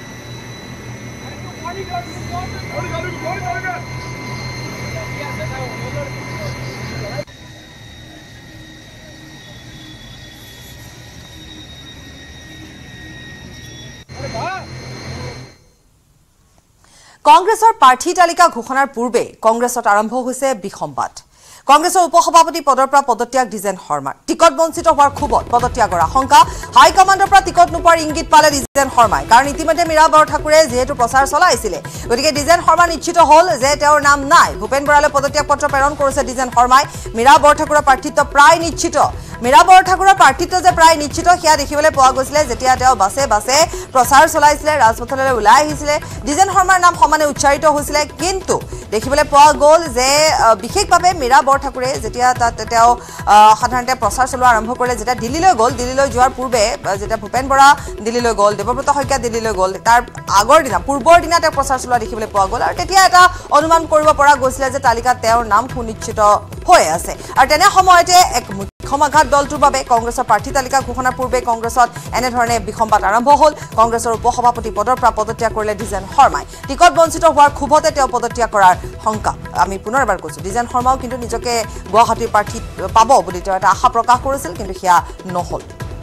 কংগ্ৰেছৰ প্ৰাৰ্থী তালিকা ঘোষণাৰ পূৰ্বে কংগ্ৰেছত আৰম্ভ হৈছে বিসম্বাদ। কংগ্ৰেছৰ উপসভাপতি পদৰ পৰা পদত্যাগ ডিজেন শৰ্মাৰ। টিকট বঞ্চিত হোৱাৰ ক্ষোভত পদত্যাগৰ আশংকা। হাইকমাণ্ডৰ পৰা টিকট নোপোৱাৰ ইংগিত পালে ডিজেন শৰ্মাই, কাৰণ ইতিমধ্যে মীৰা বৰঠাকুৰে যিহেতু প্ৰচাৰ চলাইছিলে, গতিকে ডিজেন শৰ্মা নিশ্চিত হ'ল যে তেওঁৰ নাম নাই। ভূপেন বৰালৈ পদত্যাগ পত্ৰ প্ৰেৰণ কৰিছে ডিজেন শৰ্মাই। মীৰা বৰঠাকুৰৰ প্ৰাৰ্থিত্ব প্ৰায় নিশ্চিত। মীৰা বৰঠাকুৰৰ প্ৰাৰ্থিত্ব যে প্ৰায় নিশ্চিত সেয়া দেখিবলৈ পোৱা গৈছিলে যেতিয়া তেওঁ বাছে বাছে প্ৰচাৰ চলাইছিলে, ৰাজপথলৈ ওলাই আহিছিলে। ডিজেন শৰ্মাৰ নাম সমানে উচ্চাৰিত হৈছিলে, কিন্তু দেখিবলৈ পোৱা গ'ল যে বিশেষভাৱে মীৰা বৰঠাকুৰে যেতিয়া তাত তেওঁ সাধাৰণতে প্ৰচাৰ চলোৱা আৰম্ভ কৰিলে, যেতিয়া দিল্লীলৈ গ'ল, দিল্লীলৈ যোৱাৰ পূৰ্বে যেতিয়া ভূপেন বৰা দিল্লীলৈ গ'ল, দেৱব্ৰত শইকীয়া দিল্লীলৈ গ'ল, তাৰ আগৰ দিনা পূৰ্বৰ দিনা তেওঁ প্ৰচাৰ চলোৱা দেখিবলৈ পোৱা গ'ল। আৰু তেতিয়া এটা অনুমান কৰিব পৰা গৈছিলে যে তালিকাত তেওঁৰ নাম সুনিশ্চিত হৈ আছে। আৰু তেনে সময়তে এক ক্ষমাঘাত দলটোৰ বাবে কংগ্ৰেছৰ প্ৰাৰ্থী তালিকা ঘোষণাৰ পূৰ্বে কংগ্ৰেছত এনেধৰণে বিসম্বাদ আৰম্ভ হ'ল। কংগ্ৰেছৰ উপসভাপতি পদৰ পৰা পদত্যাগ কৰিলে ডিজেন শৰ্মাই। টিকট বঞ্চিত হোৱাৰ ক্ষোভতে তেওঁ পদত্যাগ কৰাৰ শংকা। আমি পুনৰ এবাৰ কৈছো, ডিজেন শৰ্মাও কিন্তু নিজকে গুৱাহাটীৰ প্ৰাৰ্থী পাব বুলি তেওঁ এটা আশা প্ৰকাশ কৰিছিল, কিন্তু সেয়া নহ'ল।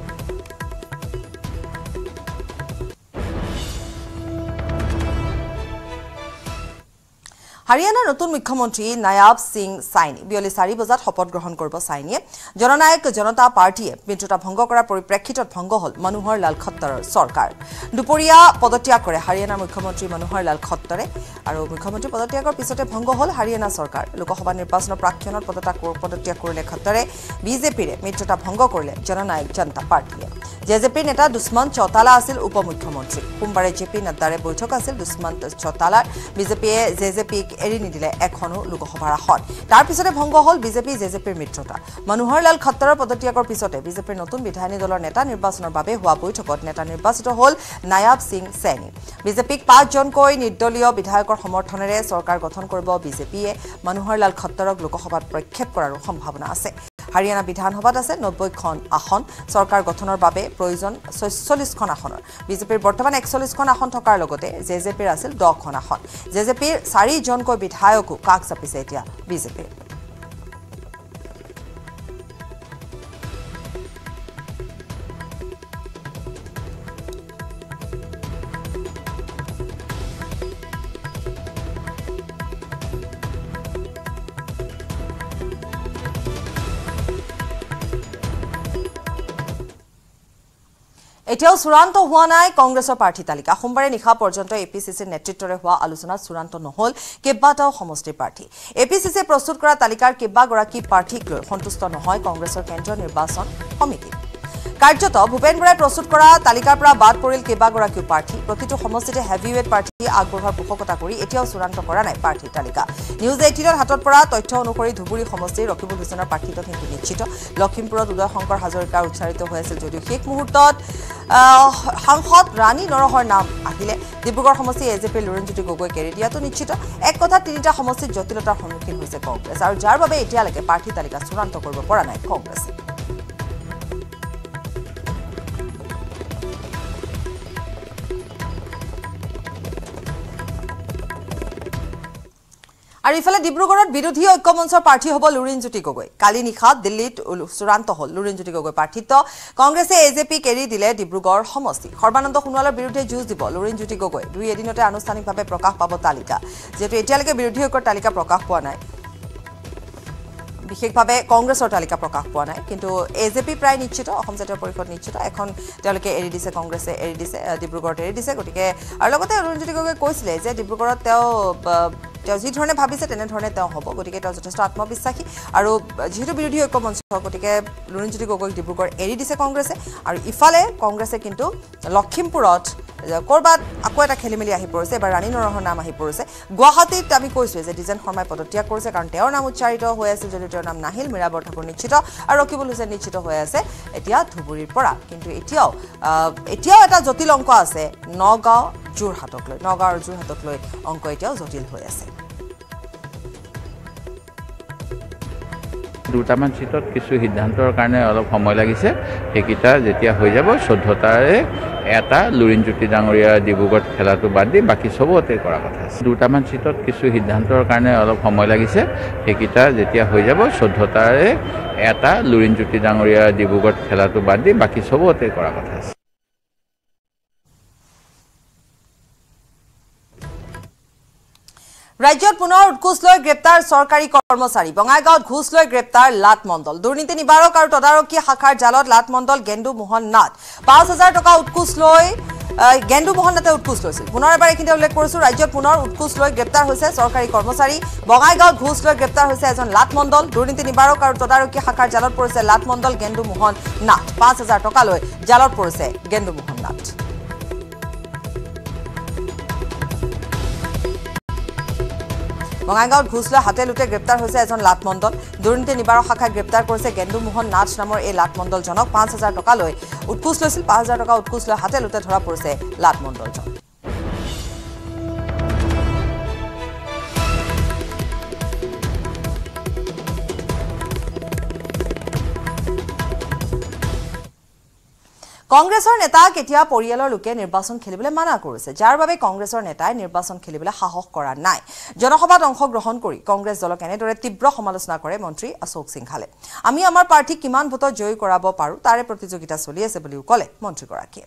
হাৰিয়ানাৰ নতুন মুখ্যমন্ত্ৰী নায়াব সিং সাইনি বিয়লি চাৰি বজাত শপত গ্ৰহণ কৰিব। সাইনিয়ে জননায়ক জনতা পাৰ্টীয়ে মিত্ৰতা ভংগ কৰাৰ পৰিপ্ৰেক্ষিতত ভংগ হ'ল মনোহৰ লাল খট্টৰৰ চৰকাৰ। দুপৰীয়া পদত্যাগ কৰে হাৰিয়ানাৰ মুখ্যমন্ত্ৰী মনোহৰ লাল খট্টৰে, আৰু মুখ্যমন্ত্ৰী পদত্যাগৰ পিছতে ভংগ হ'ল হাৰিয়ানা চৰকাৰ। লোকসভা নিৰ্বাচনৰ প্ৰাক্ষণত পদত্যাগ কৰিলে খট্টৰে। বিজেপিৰে মিত্ৰতা ভংগ কৰিলে জননায়ক জনতা পাৰ্টীয়ে। জে জে পিৰ নেতা দুষ্মন্ত চৌতালা আছিল উপ মুখ্যমন্ত্ৰী। সোমবাৰে জে পি নাড্ডাৰে বৈঠক আছিল দুষ্মন্ত চৌতালাৰ। বিজেপিয়ে জে জে পিক এৰি নিদিলে এখনো লোকসভাৰ আসন। তাৰ পিছতে ভংগ হ'ল বিজেপি জে জে পিৰ মিত্ৰতা। মনোহৰ লাল খট্টৰৰ পদত্যাগৰ পিছতে বিজেপিৰ নতুন বিধায়িনী দলৰ নেতা নিৰ্বাচনৰ বাবে হোৱা বৈঠকত নেতা নিৰ্বাচিত হ'ল নায়াব সিং সাইনি। বিজেপিক পাঁচজনকৈ নিৰ্দলীয় বিধায়কৰ সমৰ্থনেৰে চৰকাৰ গঠন কৰিব বিজেপিয়ে। মনোহৰ লাল খট্টৰক লোকসভাত প্ৰক্ষেপ কৰাৰো সম্ভাৱনা আছে। হাৰিয়ানা বিধানসভাত আছে নব্বৈখন আসন। চৰকাৰ গঠনৰ বাবে প্ৰয়োজন ছয়চল্লিছখন আসনৰ। বিজেপিৰ বৰ্তমান একচল্লিছখন আসন থকাৰ লগতে জে জে পিৰ আছিল দহখন আসন। জে জে পিৰ চাৰিজনকৈ বিধায়কো কাষ চাপিছে এতিয়া বিজেপিৰ। এতিয়াও চূড়ান্ত হোৱা নাই কংগ্ৰেছৰ প্ৰাৰ্থী তালিকা। সোমবাৰে নিশা পৰ্যন্ত এ পি চি চিৰ নেতৃত্বৰে হোৱা আলোচনাত চূড়ান্ত নহল কেইবাটাও সমষ্টিৰ প্ৰাৰ্থী। এ পি চি চিয়ে প্ৰস্তুত কৰা তালিকাৰ কেইবাগৰাকী প্ৰাৰ্থীক লৈ সন্তুষ্ট নহয় কংগ্ৰেছৰ কেন্দ্ৰীয় নিৰ্বাচন সমিতি। কাৰ্যত ভূপেন বৰাই প্ৰস্তুত কৰা তালিকাৰ পৰা বাদ পৰিল কেইবাগৰাকীও প্ৰাৰ্থী প্ৰতিটো সমষ্টিতে হেভিৱেট প্ৰাৰ্থী আগবঢ়োৱাৰ পোষকতা কৰি এতিয়াও চূড়ান্ত কৰা নাই প্ৰাৰ্থীৰ তালিকা নিউজ এইটিনৰ হাতত পৰা তথ্য অনুসৰি ধুবুৰী সমষ্টিৰ ৰকিবুল হুছেইনৰ প্ৰাৰ্থিত্ব কিন্তু নিশ্চিত লখিমপুৰত উদয় শংকৰ হাজৰিকাৰ উচ্চাৰিত হৈ আছিল যদিও শেষ মুহূৰ্তত সাংসদ ৰাণী নৰহৰ নাম আহিলে ডিব্ৰুগড় সমষ্টি এজেপি লুৰিণজ্যোতি গগৈক এৰি দিয়াটো নিশ্চিত এক কথা তিনিটা সমষ্টিত জটিলতাৰ সন্মুখীন হৈছে কংগ্ৰেছ আৰু যাৰ বাবে এতিয়ালৈকে প্ৰাৰ্থী তালিকা চূড়ান্ত কৰিব পৰা নাই কংগ্ৰেছে আৰু ইফালে ডিব্ৰুগড়ত বিৰোধী ঐক্য মঞ্চৰ প্ৰাৰ্থী হ'ব লুৰিণজ্যোতি গগৈ কালি নিশা দিল্লীত চূড়ান্ত হ'ল লুৰিণজ্যোতি গগৈ প্ৰাৰ্থিত্ব কংগ্ৰেছে এজেপিক এৰি দিলে ডিব্ৰুগড় সমষ্টি সৰ্বানন্দ সোণোৱালৰ বিৰুদ্ধে যুঁজ দিব লুৰিণজ্যোতি গগৈ দুই এদিনতে আনুষ্ঠানিকভাৱে প্ৰকাশ পাব তালিকা যেহেতু এতিয়ালৈকে বিৰোধী ঐক্যৰ তালিকা প্ৰকাশ পোৱা নাই বিশেষভাৱে কংগ্ৰেছৰ তালিকা প্ৰকাশ পোৱা নাই কিন্তু এজেপি প্ৰায় নিশ্চিত অসম জাতীয় পৰিষদ নিশ্চিত এখন তেওঁলোকে এৰি দিছে কংগ্ৰেছে এৰি দিছে ডিব্ৰুগড়ত এৰি দিছে গতিকে আৰু লগতে লুৰিণজ্যোতি গগৈ কৈছিলে যে ডিব্ৰুগড়ত তেওঁ তেওঁ যি ধৰণে ভাবিছে তেনেধৰণে তেওঁ হ'ব গতিকে তেওঁ যথেষ্ট আত্মবিশ্বাসী আৰু যিহেতু বিৰোধী ঐক্য মঞ্চ গতিকে লুৰিণজ্যোতি গগৈক ডিব্ৰুগড় এৰি দিছে কংগ্ৰেছে আৰু ইফালে কংগ্ৰেছে কিন্তু লখিমপুৰত কৰবাত আকৌ এটা খেলিমেলি আহি পৰিছে এবাৰ ৰাণী নৰহৰ নাম আহি পৰিছে গুৱাহাটীত আমি কৈছোঁ যে ডিজেন শৰ্মাই পদত্যাগ কৰিছে কাৰণ তেওঁৰ নাম উচ্চাৰিত হৈ আছিল যদিও তেওঁৰ নাম নাহিল মীৰা বৰঠাকুৰ নিশ্চিত আৰু ৰকিবুল হুছেইন নিশ্চিত হৈ আছে এতিয়া ধুবুৰীৰ পৰা কিন্তু এতিয়াও এতিয়াও এটা জটিল অংক আছে নগাঁও যোৰহাটক লৈ নগাঁও আৰু যোৰহাটক লৈ অংক এতিয়াও জটিল হৈ আছে দুটামান চিটত কিছু সিদ্ধান্তৰ কাৰণে অলপ সময় লাগিছে সেইকেইটা যেতিয়া হৈ যাব চৈধ্যতাৰে এটা লুৰিণজ্যোতি ডাঙৰীয়া ডিব্ৰুগড়ত খেলাটো বাদ দি বাকী চবতে কৰা কথা আছে দুটামান চিটত কিছু সিদ্ধান্তৰ কাৰণে অলপ সময় লাগিছে সেইকেইটা যেতিয়া হৈ যাব চৈধ্যতাৰে এটা লুৰিণজ্যোতি ডাঙৰীয়া ডিব্ৰুগড়ত খেলাটো বাদ দি বাকী চবতে কৰা কথা আছে ৰাজ্যত পুনৰ উৎকোচ লৈ গ্ৰেপ্তাৰ চৰকাৰী কৰ্মচাৰী বঙাইগাঁৱত ঘুষ লৈ গ্ৰেপ্তাৰ লাট মণ্ডল দুৰ্নীতি নিবাৰক আৰু তদাৰকী শাখাৰ জালত লাট মণ্ডল গেন্দু মোহন নাথ পাঁচ হাজাৰ টকা উৎকোচ লৈ গেন্দু মোহন নাথে উৎকোচ লৈছিল পুনৰ এবাৰ এইখিনি উল্লেখ কৰিছোঁ ৰাজ্যত পুনৰ উৎকোচ লৈ গ্ৰেপ্তাৰ হৈছে চৰকাৰী কৰ্মচাৰী বঙাইগাঁৱত ঘুষ লৈ গ্ৰেপ্তাৰ হৈছে এজন লাট মণ্ডল দুৰ্নীতি নিবাৰক আৰু তদাৰকী শাখাৰ জালত পৰিছে লাট মণ্ডল গেন্দু মোহন নাথ পাঁচ হাজাৰ টকা লৈ জালত পৰিছে গেন্দু মোহন নাথ বঙাইগাঁৱত ঘুষ লৈ হাতে লুটে গ্ৰেপ্তাৰ হৈছে এজন লাট মণ্ডল দুৰ্নীতি নিবাৰক শাখাই গ্ৰেপ্তাৰ কৰিছে গেন্দু মোহন নাথ নামৰ এই লাট মণ্ডলজনক পাঁচ হাজাৰ টকা লৈ উৎকোচ লৈছিল পাঁচ হাজাৰ টকা উৎকোচ লৈ হাতে লুটে ধৰা পৰিছে লাট মণ্ডলজন কংগ্ৰেছৰ নেতাক এতিয়া পৰিয়ালৰ লোকে নিৰ্বাচন খেলিবলৈ মানা কৰিছে যাৰ বাবে কংগ্ৰেছৰ নেতাই নিৰ্বাচন খেলিবলৈ সাহস কৰা নাই জনসভাত অংশগ্ৰহণ কৰি কংগ্ৰেছ দলক এনেদৰে তীব্ৰ সমালোচনা কৰে মন্ত্ৰী অশোক সিংহালে আমি আমাৰ পাৰ্টিক কিমান ভোটত জয়ী কৰাব পাৰো তাৰে প্ৰতিযোগিতা চলি আছে বুলিও ক'লে মন্ত্ৰীগৰাকীয়ে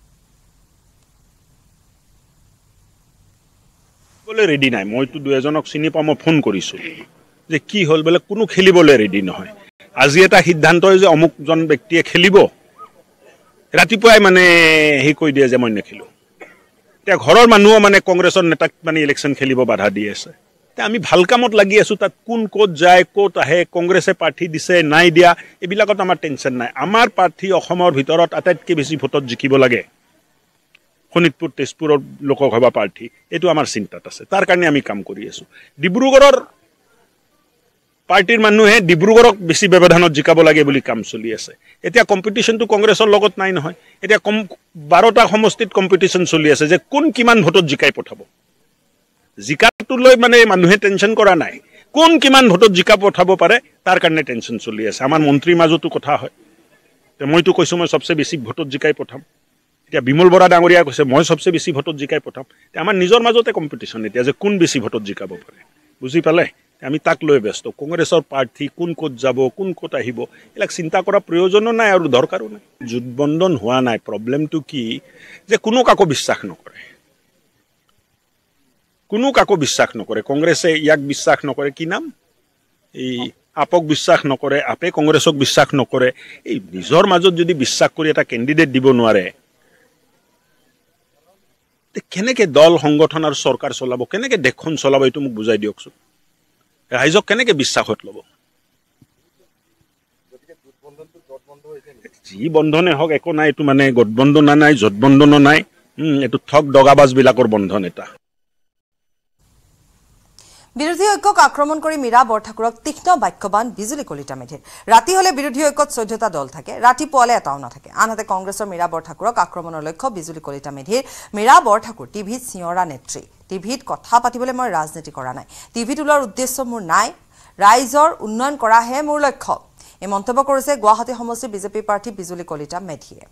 বলে ৰেডি নাই মইতো দুজনক চিনি পাম ফোন কৰিছো যে কি হ'ল বলে কোনো খেলিবলৈ ৰেডি নহয় আজি এটা সিদ্ধান্ত যে অমুকজন ব্যক্তিয়ে খেলিব ৰাতিপুৱাই মানে হে কৈ দিয়ে যে মই নেখেলো এতিয়া ঘৰৰ মানুহ মানে কংগ্ৰেছৰ নেতাক মানে ইলেকশ্যন খেলিব বাধা দি আছে আমি ভাল কামত লাগি আছো তাত কোন ক'ত যায় ক'ত আহে কংগ্ৰেছে প্ৰাৰ্থী দিছে নাই দিয়া এইবিলাকত আমাৰ টেনশ্যন নাই আমাৰ প্ৰাৰ্থী অসমৰ ভিতৰত আটাইতকৈ বেছি ভোটত জিকিব লাগে শোণিতপুৰ তেজপুৰৰ লোকসভা প্ৰাৰ্থী এইটো আমাৰ চিন্তাত আছে তাৰ কাৰণে আমি কাম কৰি আছো ডিব্ৰুগড়ৰ পাৰ্টিৰ মানুহে ডিব্ৰুগড়ক বেছি ব্যৱধানত জিকাব লাগে বুলি কাম চলি আছে এতিয়া কম্পিটিশনটো কংগ্ৰেছৰ লগত নাই নহয় এতিয়া কম বাৰটা সমষ্টিত কম্পিটিশন চলি আছে যে কোন কিমান ভোটত জিকাই পঠাব জিকাটো লৈ মানে মানুহে টেনশ্যন কৰা নাই কোন কিমান ভোটত জিকা পঠাব পাৰে তাৰ কাৰণে টেনশ্যন চলি আছে আমাৰ মন্ত্ৰীৰ মাজতো কথা হয় তে মইতো কৈছো মই সবচে বেছি ভোটত জিকাই পঠাম এতিয়া বিমল বৰা ডাঙৰীয়া কৈছে মই সবচে বেছি ভোটত জিকাই পঠাম তে আমাৰ নিজৰ মাজতে কম্পিটিশন এতিয়া যে কোন বেছি ভোটত জিকাব পাৰে বুজি পালে আমি তাক লৈ ব্যস্ত কংগ্ৰেছৰ প্ৰাৰ্থী কোন ক'ত যাব কোন ক'ত আহিব এলাক চিন্তা কৰা প্ৰয়োজন নাই আৰু দৰকাৰো নাই জুটবন্ধন হোৱা নাই প্ৰবলেমটো কি যে কোনো কাকো বিশ্বাস নকৰে কোনো কাকো বিশ্বাস নকৰে কংগ্ৰেছে ইয়াক বিশ্বাস নকৰে কি নাম এই আপক বিশ্বাস নকৰে আপে কংগ্ৰেছক বিশ্বাস নকৰে এই নিজৰ মাজত যদি বিশ্বাস কৰি এটা কেণ্ডিডেট দিব নোৱাৰে তে কেনেকে দল সংগঠন আৰু চৰকাৰ চলাব কেনেকে দেশখন চলাব এইটো মোক বুজাই দিয়কচোন ৰাইজক কেনেকে বিশ্বাসত ল'ব যি বন্ধনে হওক একো নাই, এইটো মানে গঠবন্ধনা নাই, জোটবন্ধনো নাই, এইটো ঠগ দগাবাজবিলাকৰ বন্ধন এটা। বিৰোধী ঐক্যক আক্ৰমণ কৰি মীৰা বৰঠাকুৰক তীক্ষ্ণ বাক্যবান বিজুলী কলিতা মেধিৰ। ৰাতি হলে বিৰোধী ঐক্যত চৈধ্যটা দল থাকে, ৰাতিপুৱালে এটাও নাথাকে। আনহাতে কংগ্ৰেছৰ মীৰা বৰঠাকুৰক আক্ৰমণৰ লক্ষ্য বিজুলী কলিতা মেধিৰ। মীৰা বৰঠাকুৰ টিভিত চিঞৰা নেত্ৰী। টিভিত কথা পাতিবলৈ মই ৰাজনীতি কৰা নাই, টিভিত ওলোৱাৰ উদ্দেশ্য মোৰ নাই, ৰাইজৰ উন্নয়ন কৰাহে মোৰ লক্ষ্য, এই মন্তব্য কৰিছে গুৱাহাটী সমষ্টিৰ বিজেপি প্ৰাৰ্থী বিজুলী কলিতা মেধিয়ে।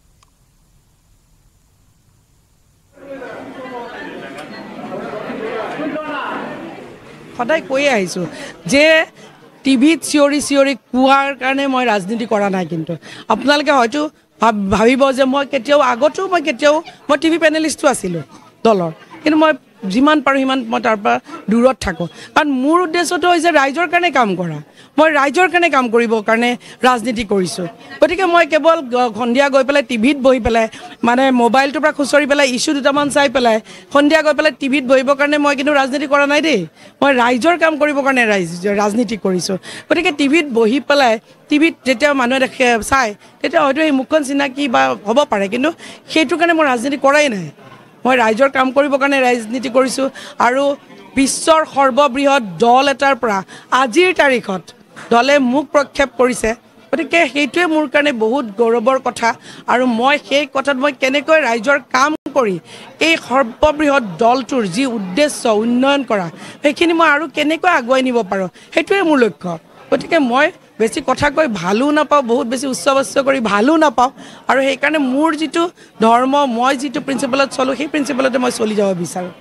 সদায় কৈয়ে আহিছোঁ যে টিভিত চিঞৰি চিঞৰি কোৱাৰ কাৰণে মই ৰাজনীতি কৰা নাই। কিন্তু আপোনালোকে হয়তো ভাবিব যে মই কেতিয়াও আগতো মই কেতিয়াও মই টিভি পেনেলিষ্টো আছিলোঁ দলৰ, কিন্তু মই যিমান পাৰোঁ সিমান মই তাৰ পৰা দূৰত থাকোঁ, কাৰণ মোৰ উদ্দেশ্যটো হৈছে ৰাইজৰ কাৰণে কাম কৰা। মই ৰাইজৰ কাৰণে কাম কৰিবৰ কাৰণে ৰাজনীতি কৰিছোঁ। গতিকে মই কেৱল সন্ধিয়া গৈ পেলাই টিভিত বহি পেলাই মানে মোবাইলটোৰ পৰা খুচৰি পেলাই ইছ্যু দুটামান চাই পেলাই সন্ধিয়া গৈ পেলাই টিভিত বহিবৰ কাৰণে মই কিন্তু ৰাজনীতি কৰা নাই দেই, মই ৰাইজৰ কাম কৰিবৰ কাৰণে ৰাইজ ৰাজনীতি কৰিছোঁ। গতিকে টিভিত বহি পেলাই টিভিত যেতিয়া মানুহে দেখে চায় তেতিয়া হয়তো সেই মুখখন চিনাকি বা হ'ব পাৰে, কিন্তু সেইটো কাৰণে মই ৰাজনীতি কৰাই নাই। মই ৰাইজৰ কাম কৰিবৰ কাৰণে ৰাজনীতি কৰিছোঁ। আৰু বিশ্বৰ সৰ্ববৃহৎ দল এটাৰ পৰা আজিৰ তাৰিখত দলে মোক প্ৰক্ষেপ কৰিছে, গতিকে সেইটোৱে মোৰ কাৰণে বহুত গৌৰৱৰ কথা। আৰু মই সেই কথাত মই কেনেকৈ ৰাইজৰ কাম কৰি এই সৰ্ববৃহৎ দলটোৰ যি উদ্দেশ্য উন্নয়ন কৰা, সেইখিনি মই আৰু কেনেকৈ আগুৱাই নিব পাৰোঁ, সেইটোৱে মোৰ লক্ষ্য। গতিকে মই বেছি কথা কৈ ভালো নাপাওঁ, বহুত বেছি উচ্চবাচ্য কৰি ভালো নাপাওঁ, আৰু সেইকাৰণে মোৰ যিটো ধৰ্ম, মই যিটো প্ৰিন্সিপালত চলোঁ সেই প্ৰিন্সিপালতে মই চলি যাব বিচাৰোঁ।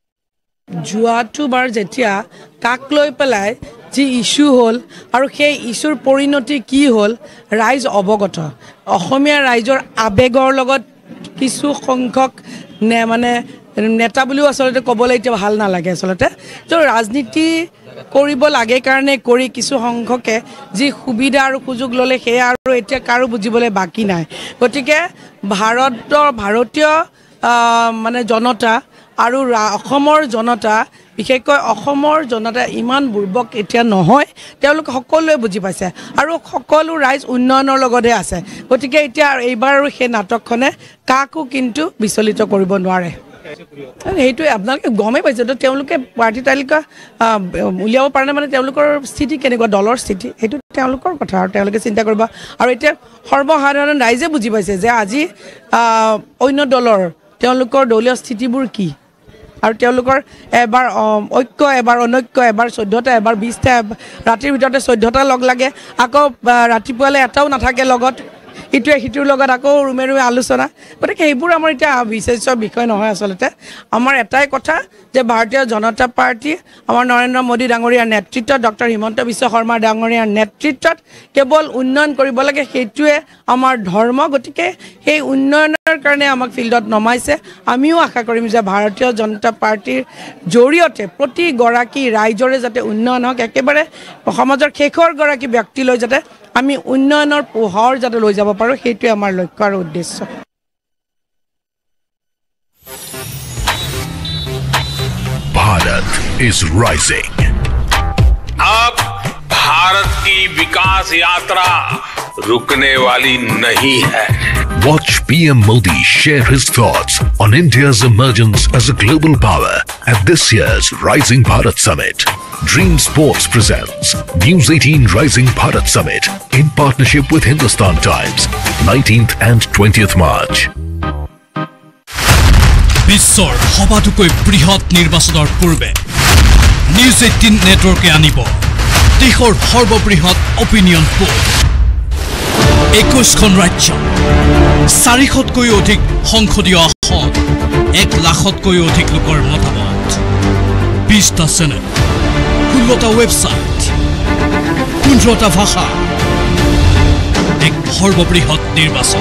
যোৱাটো বাৰ যেতিয়া কাক লৈ পেলাই যি ইছ্যু হ'ল আৰু সেই ইছ্যুৰ পৰিণতি কি হ'ল ৰাইজ অৱগত। অসমীয়া ৰাইজৰ আৱেগৰ লগত কিছু সংখ্যক নে মানে নেতা বুলিও আচলতে ক'বলৈ এতিয়া ভাল নালাগে। আচলতে তো ৰাজনীতি কৰিব লাগে কাৰণে কৰি কিছু সংখ্যকে যি সুবিধা আৰু সুযোগ ল'লে সেয়া আৰু এতিয়া কাৰো বুজিবলৈ বাকী নাই। গতিকে ভাৰতৰ ভাৰতীয় মানে জনতা আৰু অসমৰ জনতা, বিশেষকৈ অসমৰ জনতা ইমান বুৰ্বক এতিয়া নহয়, তেওঁলোকে সকলোৱে বুজি পাইছে আৰু সকলো ৰাইজ উন্নয়নৰ লগতে আছে। গতিকে এতিয়া এইবাৰ আৰু সেই নাটকখনে কাকো কিন্তু বিচলিত কৰিব নোৱাৰে। সেইটোৱে আপোনালোকে গমেই পাইছে, তো তেওঁলোকে পাৰ্টি তালিকা উলিয়াব পাৰে মানে তেওঁলোকৰ স্থিতি কেনেকুৱা, দলৰ স্থিতি সেইটো তেওঁলোকৰ কথা আৰু তেওঁলোকে চিন্তা কৰিব। আৰু এতিয়া সৰ্বসাধাৰণ ৰাইজে বুজি পাইছে যে আজি অন্য দলৰ তেওঁলোকৰ দলীয় স্থিতিবোৰ কি, আৰু তেওঁলোকৰ এবাৰ ঐক্য, এবাৰ অনৈক্য, এবাৰ চৈধ্যটা, এবাৰ বিছটা, ৰাতিৰ ভিতৰতে চৈধ্যটা লগ লাগে, আকৌ ৰাতিপুৱালৈ এটাও নাথাকে লগত, ইটোৱে সিটোৰ লগত আকৌ ৰুমে ৰুমে আলোচনা। গতিকে সেইবোৰ আমাৰ এতিয়া বিশেষ্য বিষয় নহয়। আচলতে আমাৰ এটাই কথা যে ভাৰতীয় জনতা পাৰ্টি আমাৰ নৰেন্দ্ৰ মোদী ডাঙৰীয়াৰ নেতৃত্বত, ডক্টৰ হিমন্ত বিশ্ব শৰ্মা ডাঙৰীয়াৰ নেতৃত্বত কেৱল উন্নয়ন কৰিব লাগে, সেইটোৱে আমাৰ ধৰ্ম। গতিকে সেই উন্নয়নৰ কাৰণে আমাক ফিল্ডত নমাইছে। আমিও আশা কৰিম যে ভাৰতীয় জনতা পাৰ্টিৰ জৰিয়তে প্ৰতিগৰাকী ৰাইজৰে যাতে উন্নয়ন হওক, একেবাৰে সমাজৰ শেষৰ গৰাকী ব্যক্তিলৈ যাতে আমি উন্নয়নৰ পোহৰ যাতে লৈ যাব পাৰোঁ, সেইটোৱে আমাৰ লক্ষ্য আৰু উদ্দেশ্য। Bharat is rising. अब भारत की विकास यात्रा रुकने वाली नहीं है. Watch P M Modi share his thoughts on India's emergence as a global power at this year's Rising Bharat Summit. Dream Sports presents News eighteen Rising Bharat Summit in partnership with Hindustan Times, nineteenth and twentieth March. বিশ্বৰ সবাতোকৈ বৃহৎ নিৰ্বাচনৰ পূৰ্বে news eighteen নেটৱৰ্কে আনিব দেশৰ সৰ্ববৃহৎ opinion pole. একৈশখন ৰাজ্য, চাৰিশতকৈ অধিক সংসদীয় আসন, এক লাখতকৈ অধিক লোকৰ মতামত, বিশটা চেনেল, ষোল্লটা ৱেবছাইট, পোন্ধৰটা ভাষা, এক সৰ্ববৃহৎ নিৰ্বাচন।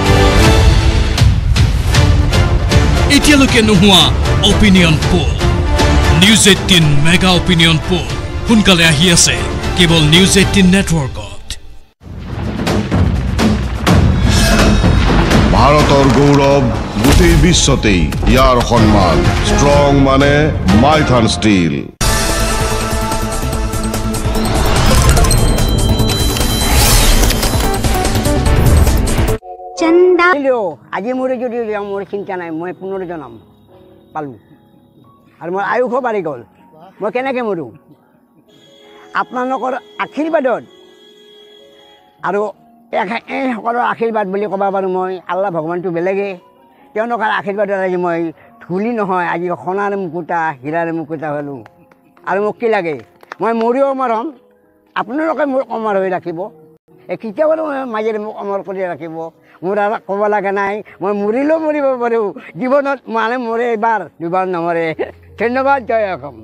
এতিয়ালৈকে নোহোৱা opinion poll, news eighteen mega opinion poll সোনকালে আহি আছে কেৱল নিউজ এইটিন নেটৱৰ্কত। ভাৰতৰ গৌৰৱ গোটেই বিশ্বতেই ইয়াৰ সন্মান। ষ্ট্ৰং মানে মাইথান ষ্টীল। আজি মৰি যদি মোৰ চিন্তা নাই মই পুনৰ জনাম পালোঁ আৰু মোৰ আয়ুসো বাঢ়ি গ'ল মই কেনেকৈ মৰোঁ আপোনালোকৰ আশীৰ্বাদত আৰু এই সকলৰ আশীৰ্বাদ বুলি ক'ব পাৰোঁ মই আল্লাহ ভগৱানটো বেলেগে তেওঁলোকৰ আশীৰ্বাদত আজি মই ধূলি নহয় আজি সোণাৰ মুকুতা হীৰাৰ মুকুতা হ'লোঁ আৰু মোক কি লাগে মই মৰিও মৰম আপোনালোকে মোক অমৰ হৈ ৰাখিব এই কেতিয়াও মাজেৰে মোক অমৰ কৰি ৰাখিব মোৰ আৰু ক'ব লগা নাই মই মৰিলেও মৰিব পাৰোঁ জীৱনত মানে মৰে এবাৰ দুবাৰ নমৰে ধন্যবাদ জয় Assam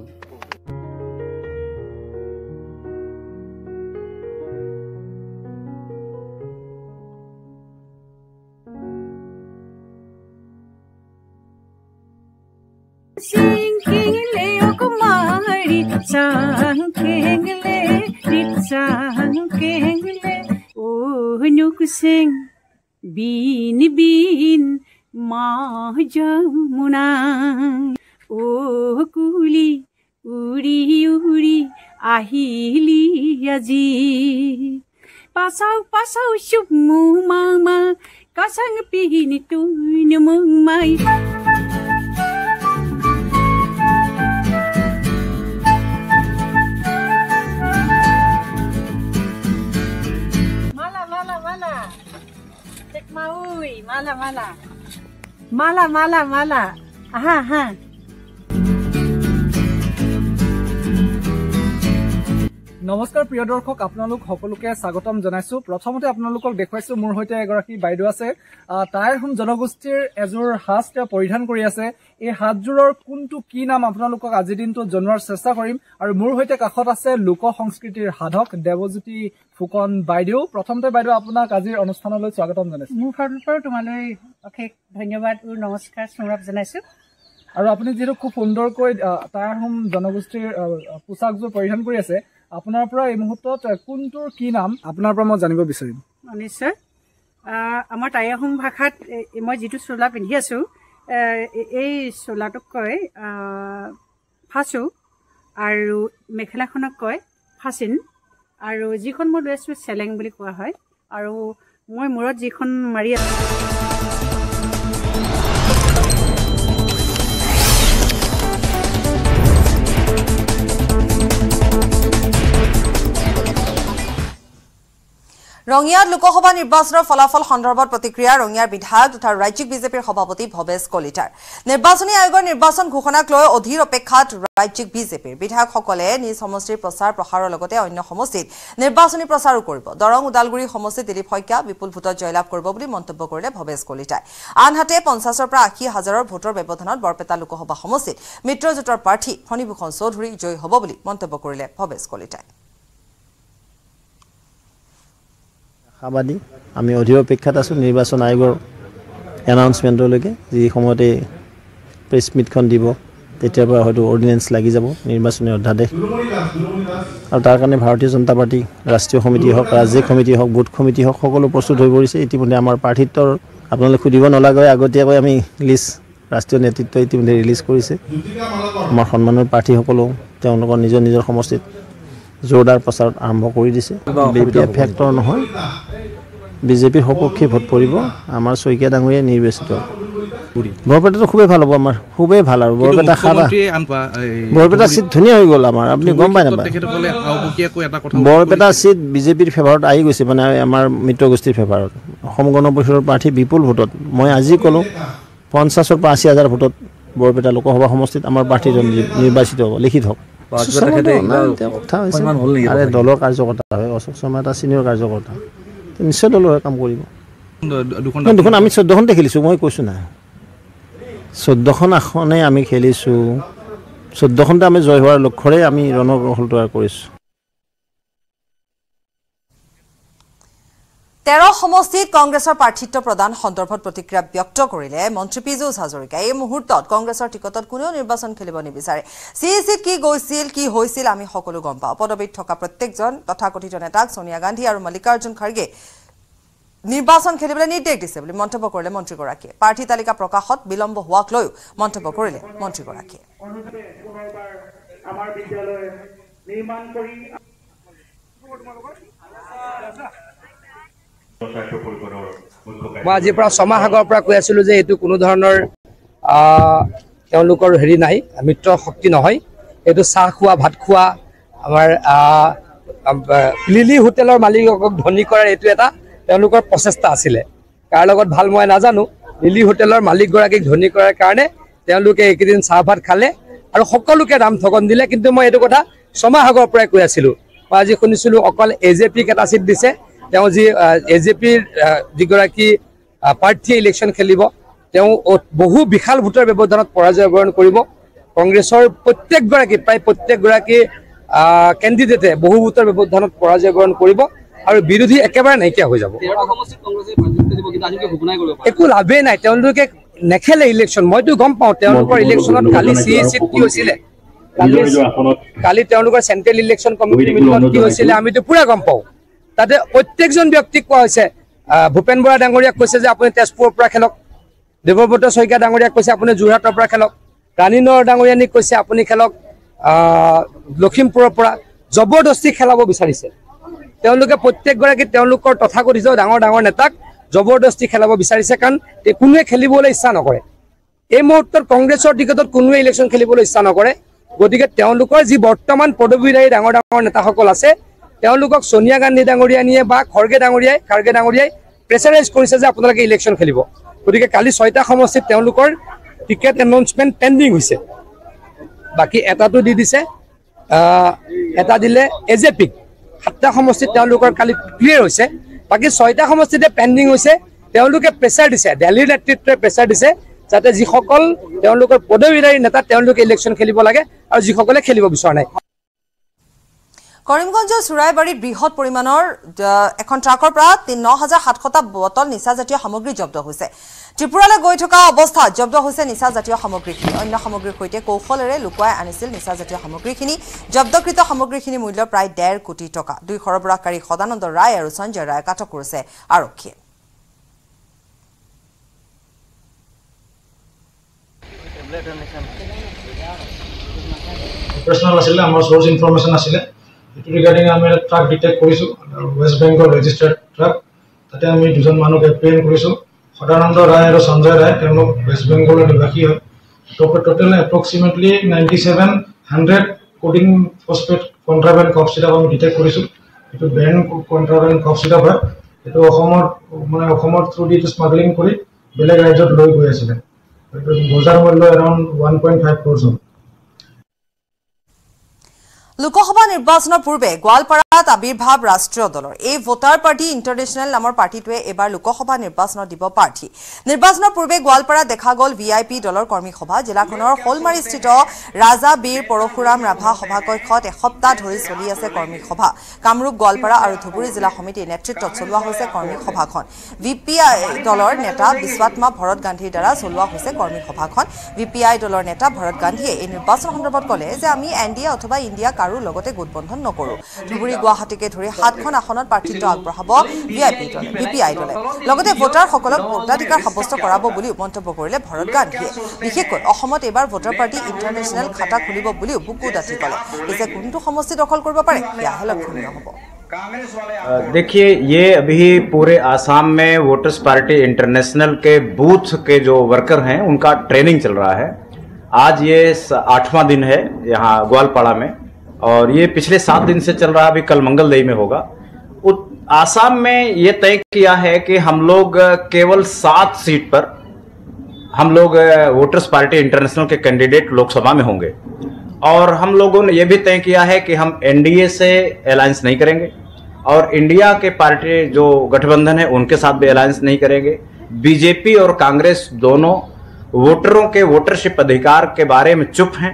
Shinkingle okumari chankengle chankengle oh nukusing bin bin ma jamuna oh kuli uri uri ahili aji pasau pasau shubmu mama kasang pini tu nemang mai Maui, mala mala, mala mala mala, aha aha. নমস্কাৰ প্ৰিয় দৰ্শক আপোনালোক সকলোকে স্বাগতম জনাইছো প্ৰথমতে আপোনালোকক দেখুৱাইছো মোৰ হৈতে এগৰাকী বাইদেউ আছে তাইৰ হোম জনগোষ্ঠীৰ এজোৰ হাজ তেওঁ পৰিধান কৰি আছে এই হাজযোৰৰ কোনটো কি নাম আপোনালোকক আজি দিনটো জনোৱাৰ চেষ্টা কৰিম আৰু মোৰ হৈতে কাষত আছে লোক সংস্কৃতিৰ সাধক দেৱজ্যোতি ফুকন বাইদেউ প্ৰথমতে বাইদেউ আপোনাক আজিৰ অনুষ্ঠানলৈ স্বাগতম জনাইছো মোৰ ফালৰ পৰা তোমালৈ অশেষ ধন্যবাদ আৰু নমস্কাৰ স্মৰণ জনাইছো আৰু আপুনি যেটো খুব সুন্দৰকৈ তাইৰ হোম জনগোষ্ঠীৰ পোছাকযোৰ পৰিধান কৰি আছে আপোনাৰ পৰা এই মুহূৰ্তত কোনটোৰ কি নাম আপোনাৰ পৰা মই জানিব বিচাৰিম নিশ্চয় আমাৰ টাইআহোম ভাষাত মই যিটো চোলা পিন্ধি আছো এই চোলাটোক কয় ফাচু আৰু মেখেলাখনক কয় ফাচিন আৰু যিখন মই লৈ আছো চেলেং বুলি কোৱা হয় আৰু মই মূৰত যিখন মাৰি আছো ৰঙিয়াত লোকসভা নিৰ্বাচনৰ ফলাফল সন্দৰ্ভত প্ৰতিক্ৰিয়া ৰঙিয়াৰ বিধায়ক তথা ৰাজ্যিক বিজেপিৰ সভাপতি ভৱেশ কলিতাৰ নিৰ্বাচনী আয়োগৰ নিৰ্বাচন ঘোষণাক লৈ অধীৰ অপেক্ষাত ৰাজ্যিক বিজেপিৰ বিধায়কসকলে নিজ সমষ্টিৰ প্ৰচাৰ প্ৰসাৰৰ লগতে অন্য সমষ্টিত নিৰ্বাচনী প্ৰচাৰো কৰিব দৰং উদালগুৰি সমষ্টিত দিলীপ শইকীয়া বিপুল ভোটত জয়লাভ কৰিব বুলি মন্তব্য কৰিলে ভৱেশ কলিতাই আনহাতে পঞ্চাছৰ পৰা আশী হাজাৰৰ ভোটৰ ব্যৱধানত বৰপেটা লোকসভা সমষ্টিত মিত্ৰজোঁটৰ প্ৰাৰ্থী ফণীভূষণ চৌধুৰী জয়ী হ'ব বুলি মন্তব্য কৰিলে ভৱেশ কলিতাই আবাদি আমি অধীৰ অপেক্ষাত আছো নিৰ্বাচন আয়োগৰ এনাউন্সমেন্টলৈকে যি সময়তে প্ৰেছ মিটখন দিব তেতিয়াৰ পৰা হয়তো অৰ্ডিনেন্স লাগি যাব নিৰ্বাচনী অধ্যাদেশ আৰু তাৰ কাৰণে ভাৰতীয় জনতা পাৰ্টি ৰাষ্ট্ৰীয় সমিতি হওক ৰাজ্যিক সমিতি হওক বুথ সমিতি হওক সকলো প্ৰস্তুত হৈ পৰিছে ইতিমধ্যে আমাৰ প্ৰাৰ্থিত্বৰ আপোনালোকে সুধিব নালাগে আগতীয়াকৈ আমি লিষ্ট ৰাষ্ট্ৰীয় নেতৃত্ব ইতিমধ্যে ৰিলিজ কৰিছে আমাৰ সন্মানৰ প্ৰাৰ্থীসকলেও তেওঁলোকৰ নিজৰ নিজৰ সমষ্টিত জোৰদাৰ প্ৰচাৰত আৰম্ভ কৰি দিছে বিপিএফ ফেক্টৰ নহয় বিজেপিৰ সপক্ষে ভোট পৰিব আমাৰ শইকীয়া ডাঙৰীয়া নিৰ্বাচিত বৰপেটাটো খুবেই ভাল হ'ব আমাৰ খুবেই ভাল আৰু বৰপেটা খাবা বৰপেটা চিট ধুনীয়া হৈ গ'ল আমাৰ আপুনি গম পাই নাপায় বৰপেটা চিট বিজেপিৰ ফেভাৰত আহি গৈছে মানে আমাৰ মিত্ৰগোষ্ঠীৰ ফেভাৰত অসম গণ পৰিষদৰ প্ৰাৰ্থী বিপুল ভোটত মই আজি ক'লোঁ পঞ্চাছৰ পৰা আশী হাজাৰ ভোটত বৰপেটা লোকসভা সমষ্টিত আমাৰ প্ৰাৰ্থীজন নিৰ্বাচিত হ'ব লিখিত হওক দলৰ কাৰ্যকৰ্তা হয় অশোক শৰ্মা এটা চিনিয়ৰ কাৰ্যকৰ্তা নিশ্চয় দলৰ কাম কৰিব দুখন আমি চৈধ্যখনতে খেলিছোঁ মই কৈছোঁ নাই চৈধ্যখন আসনে আমি খেলিছোঁ চৈধ্যখনতে আমি জয় হোৱাৰ লক্ষ্যৰে আমি ৰণকৌশল তৈয়াৰ কৰিছোঁ তেৰ সমষ্টিত কংগ্ৰেছৰ প্ৰাৰ্থিত্ব প্ৰদান সন্দৰ্ভত প্ৰতিক্ৰিয়া ব্যক্ত কৰিলে মন্ত্ৰী পীযুষ হাজৰিকাই এই মুহূৰ্তত কংগ্ৰেছৰ টিকটত কোনেও নিৰ্বাচন খেলিব নিবিচাৰে চি চিত কি গৈছিল কি হৈছিল আমি সকলো গম পাওঁ পদবীত থকা প্ৰত্যেকজন তথাকথিত নেতাক সোনিয়া গান্ধী আৰু মল্লিকাৰ্জুন খাৰ্গে নিৰ্বাচন খেলিবলৈ নিৰ্দেশ দিছে বুলি মন্তব্য কৰিলে মন্ত্ৰীগৰাকীয়ে প্ৰাৰ্থী তালিকা প্ৰকাশত বিলম্ব হোৱাক লৈ মন্তব্য কৰিলে মন্ত্ৰীগৰাকীয়ে আমাৰ বিদ্যালয় নিৰ্মাণ কৰি মই আজিৰ পৰা ছমাহ আগৰ পৰা কৈ আছিলোঁ যে এইটো কোনো ধৰণৰ তেওঁলোকৰ হেৰি নাই, মিত্ৰ শক্তি নহয়, এইটো চাহ খোৱা ভাত খোৱা আমাৰ লিলি হোটেলৰ মালিকক ধনী কৰাৰ এইটো এটা তেওঁলোকৰ প্ৰচেষ্টা আছিলে। কাৰ লগত ভাল মই নাজানো, লিলি হোটেলৰ মালিকগৰাকীক ধনী কৰাৰ কাৰণে তেওঁলোকে এইকেইদিন চাহ ভাত খালে আৰু সকলোকে দাম ঠগন দিলে। কিন্তু মই এইটো কথা ছমাহ আগৰ পৰাই কৈ আছিলোঁ। মই আজি শুনিছিলোঁ অকল এ জে পিক এটা চিট দিছে, তেওঁ যি এ জে পিৰ যিগৰাকী প্ৰাৰ্থীয়ে ইলেকশ্যন খেলিব তেওঁ বহু বিশাল ভোটৰ ব্যৱধানত পৰাজয় বৰণ কৰিব। কংগ্ৰেছৰ প্ৰত্যেকগৰাকী প্ৰায় প্ৰত্যেকগৰাকী কেণ্ডিডেটে বহু ভোটৰ ব্যৱধানত পৰাজয় বৰণ কৰিব আৰু বিৰোধী একেবাৰে নাইকিয়া হৈ যাব। একো লাভেই নাই, তেওঁলোকে নেখেলে ইলেকশ্যন। মইতো গম পাওঁ তেওঁলোকৰ ইলেকশ্যনত কালি চি এ চিত কি হৈছিলে, কালি তেওঁলোকৰ চেণ্ট্ৰেল ইলেকশ্যন কমিটিৰ মিটিঙত কি হৈছিলে আমিতো পুৰা গম পাওঁ। তাতে প্ৰত্যেকজন ব্যক্তিক কোৱা হৈছে, ভূপেন বৰা ডাঙৰীয়াক কৈছে যে আপুনি তেজপুৰৰ পৰা খেলক, দেৱব্ৰত শইকীয়া ডাঙৰীয়াক কৈছে আপুনি যোৰহাটৰ পৰা খেলক, ৰাণী নৰ ডাঙৰীয়ানীক কৈছে আপুনি খেলক লখিমপুৰৰ পৰা, জবৰদস্তি খেলাব বিচাৰিছে তেওঁলোকে। প্ৰত্যেকগৰাকী তেওঁলোকৰ তথাকথিত ডাঙৰ ডাঙৰ নেতাক জবৰদস্তি খেলাব বিচাৰিছে, কাৰণ কোনোৱে খেলিবলৈ ইচ্ছা নকৰে। এই মুহূৰ্তত কংগ্ৰেছৰ টিকটত কোনোৱে ইলেকশ্যন খেলিবলৈ ইচ্ছা নকৰে। গতিকে তেওঁলোকৰ যি বৰ্তমান পদবীধাৰী ডাঙৰ ডাঙৰ নেতাসকল আছে তেওঁলোকক সোনিয়া গান্ধী ডাঙৰীয়ানীয়ে বা খৰ্গে ডাঙৰীয়াই খাৰ্গে ডাঙৰীয়াই প্ৰেছাৰাইজ কৰিছে যে আপোনালোকে ইলেকশ্যন খেলিব। গতিকে কালি ছয়টা সমষ্টিত তেওঁলোকৰ টিকেট এনাউন্সমেণ্ট পেণ্ডিং হৈছে। বাকী এটাটো দি দিছে, এটা দিলে এ জে পিক। সাতটা সমষ্টিত তেওঁলোকৰ কালি ক্লিয়াৰ হৈছে, বাকী ছয়টা সমষ্টিতে পেণ্ডিং হৈছে। তেওঁলোকে প্ৰেছাৰ দিছে, দিল্লীৰ নেতৃত্বই প্ৰেছাৰ দিছে যাতে যিসকল তেওঁলোকৰ পদবীধাৰী নেতা তেওঁলোকে ইলেকশ্যন খেলিব লাগে আৰু যিসকলে খেলিব বিচৰা নাই। কৰিমগঞ্জৰ চুৰাইবাৰীত বৃহৎ পৰিমাণৰ এখন ট্ৰাকৰ পৰা ন হাজাৰ সাতশটা বটল নিচাজাতীয় সামগ্ৰী জব্দ হৈছে। ত্ৰিপুৰালৈ গৈ থকা অৱস্থাত জব্দ হৈছে নিচাজাতীয় সামগ্ৰীখিনি। অন্য সামগ্ৰীৰ সৈতে কৌশলেৰে লুকুৱাই আনিছিল নিচাজাতীয় সামগ্ৰীখিনি। জব্দকৃত সামগ্ৰীখিনিৰ মূল্য প্ৰায় ডেৰ কোটি টকা। দুই সৰবৰাহকাৰী সদানন্দ ৰায় আৰু সঞ্জয় ৰায়ক আটক কৰিছে আৰক্ষীয়ে। অপাৰেশ্যনেল আছিলে, আমাৰ সোৰ্স ইনফৰমেশ্যন আছিলে। এইটো ৰিগাৰ্ডিং আমি এটা ট্ৰাক ডিটেক্ট কৰিছোঁ, ৱেষ্ট বেংগল ৰেজিষ্টাৰ্ড ট্ৰাক। তাতে আমি দুজন মানুহক এপ্ৰিহেণ্ড কৰিছোঁ, সদানন্দ ৰায় আৰু সঞ্জয় ৰায়। তেওঁলোক ৱেষ্ট বেংগলৰ নিবাসী হয়। Total approximately ninety seven hundred codeine phosphate contraband cough syrup আমি ডিটেক্ট কৰিছোঁ। এইটো বেণ্ড কণ্ট্ৰাবেণ্ড কফ চিৰাপ হয়। এইটো অসমৰ মানে অসমৰ থ্ৰু দি স্মাগলিং কৰি বেলেগ ৰাজ্যত লৈ গৈ আছিলে। এইটো বজাৰ মূল্য around one point five crores হ'ল। লোকসভা নিৰ্বাচনৰ পূৰ্বে গোৱালপাৰাত আবিৰ্ভাৱ ৰাষ্ট্ৰীয় দলৰ। এই ভোটাৰ পাৰ্টি ইণ্টাৰনেশ্যনেল নামৰ পাৰ্টিটোৱে এইবাৰ লোকসভা নিৰ্বাচনত দিব প্ৰাৰ্থী। নিৰ্বাচনৰ পূৰ্বে গোৱালপাৰাত দেখা গ'ল ভি আই পি দলৰ কৰ্মী সভা। জিলাখনৰ শোলমাৰীস্থিত ৰাজা বীৰ পৰশুৰাম ৰাভা সভাকক্ষত এসপ্তাহ ধৰি চলি আছে কৰ্মী সভা। কামৰূপ, গোৱালপাৰা আৰু ধুবুৰী জিলা সমিতিৰ নেতৃত্বত চলোৱা হৈছে কৰ্মী সভাখন। ভি পি আই দলৰ নেতা বিশ্বাত্মা ভৰত গান্ধীৰ দ্বাৰা চলোৱা হৈছে কৰ্মী সভাখন। ভি পি আই দলৰ নেতা ভৰত গান্ধীয়ে এই নিৰ্বাচন সন্দৰ্ভত ক'লে যে আমি এন ডি এ অথবা ইণ্ডিয়া আৰু লগতে গোটবন্ধন নকৰো। ধুবুৰী, গুৱাহাটীকে ধৰি সাতখন আসনত প্ৰাৰ্থিত্ব আগবঢ়াব ভি আই পি দলে ভি পি আই দলে। লগতে ভোটাৰসকলক ভোটাধিকাৰ সাব্যস্ত কৰাব বুলিও মন্তব্য কৰিলে ভৰত গান্ধীয়ে। বিশেষকৈ অসমত এইবাৰ ভোটাৰ পাৰ্টি ইণ্টাৰনেশ্যনেল খাতা খুলিব বুলিও বুকু ডাঠি ক'লে। পিছে কোনটো সমষ্টি দখল কৰিব পাৰে সেয়াহে লক্ষণীয় হ'ব। देखिए, ये अभी पूरे आसाम में वोटर्स पार्टी इंटरनेशनल के बूथ के जो वर्कर हैं उनका ट्रेनिंग चल रहा है। आज ये आठवां दिन है यहाँ ग्वालपाड़ा में और ये पिछले सात दिन से चल रहा है। अभी कल मंगलदेई में होगा। आसाम में ये तय किया है कि हम लोग केवल सात सीट पर हम लोग वोटर्स पार्टी इंटरनेशनल के कैंडिडेट लोकसभा में होंगे और हम लोगों ने यह भी तय किया है कि हम एन डी ए से अलायंस नहीं करेंगे और इंडिया के पार्टी जो गठबंधन है उनके साथ भी अलायंस नहीं करेंगे। बीजेपी और कांग्रेस दोनों वोटरों के वोटरशिप अधिकार के बारे में चुप हैं,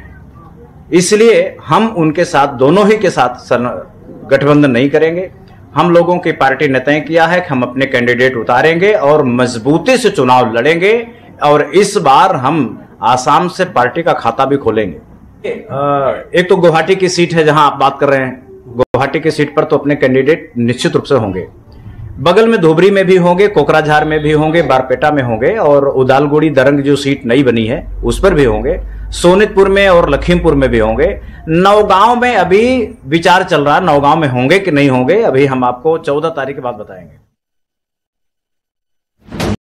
इसलिए हम उनके साथ दोनों ही के साथ गठबंधन नहीं करेंगे। हम लोगों की पार्टी ने तय किया है कि हम अपने कैंडिडेट उतारेंगे और मजबूती से चुनाव लड़ेंगे और इस बार हम आसाम से पार्टी का खाता भी खोलेंगे। एक तो गुवाहाटी की सीट है जहां आप बात कर रहे हैं। गुवाहाटी की सीट पर तो अपने कैंडिडेट निश्चित रूप से होंगे। बगल में धोबरी में भी होंगे, कोकराझार में भी होंगे, बारपेटा में होंगे और उदालगुड़ी दरंग जो सीट नई बनी है उस पर भी होंगे। सोनितपुर में और लखीमपुर में भी होंगे। नौगांव में अभी विचार चल रहा है, नौगांव में होंगे कि नहीं होंगे, अभी हम आपको चौदह तारीख के बाद बताएंगे।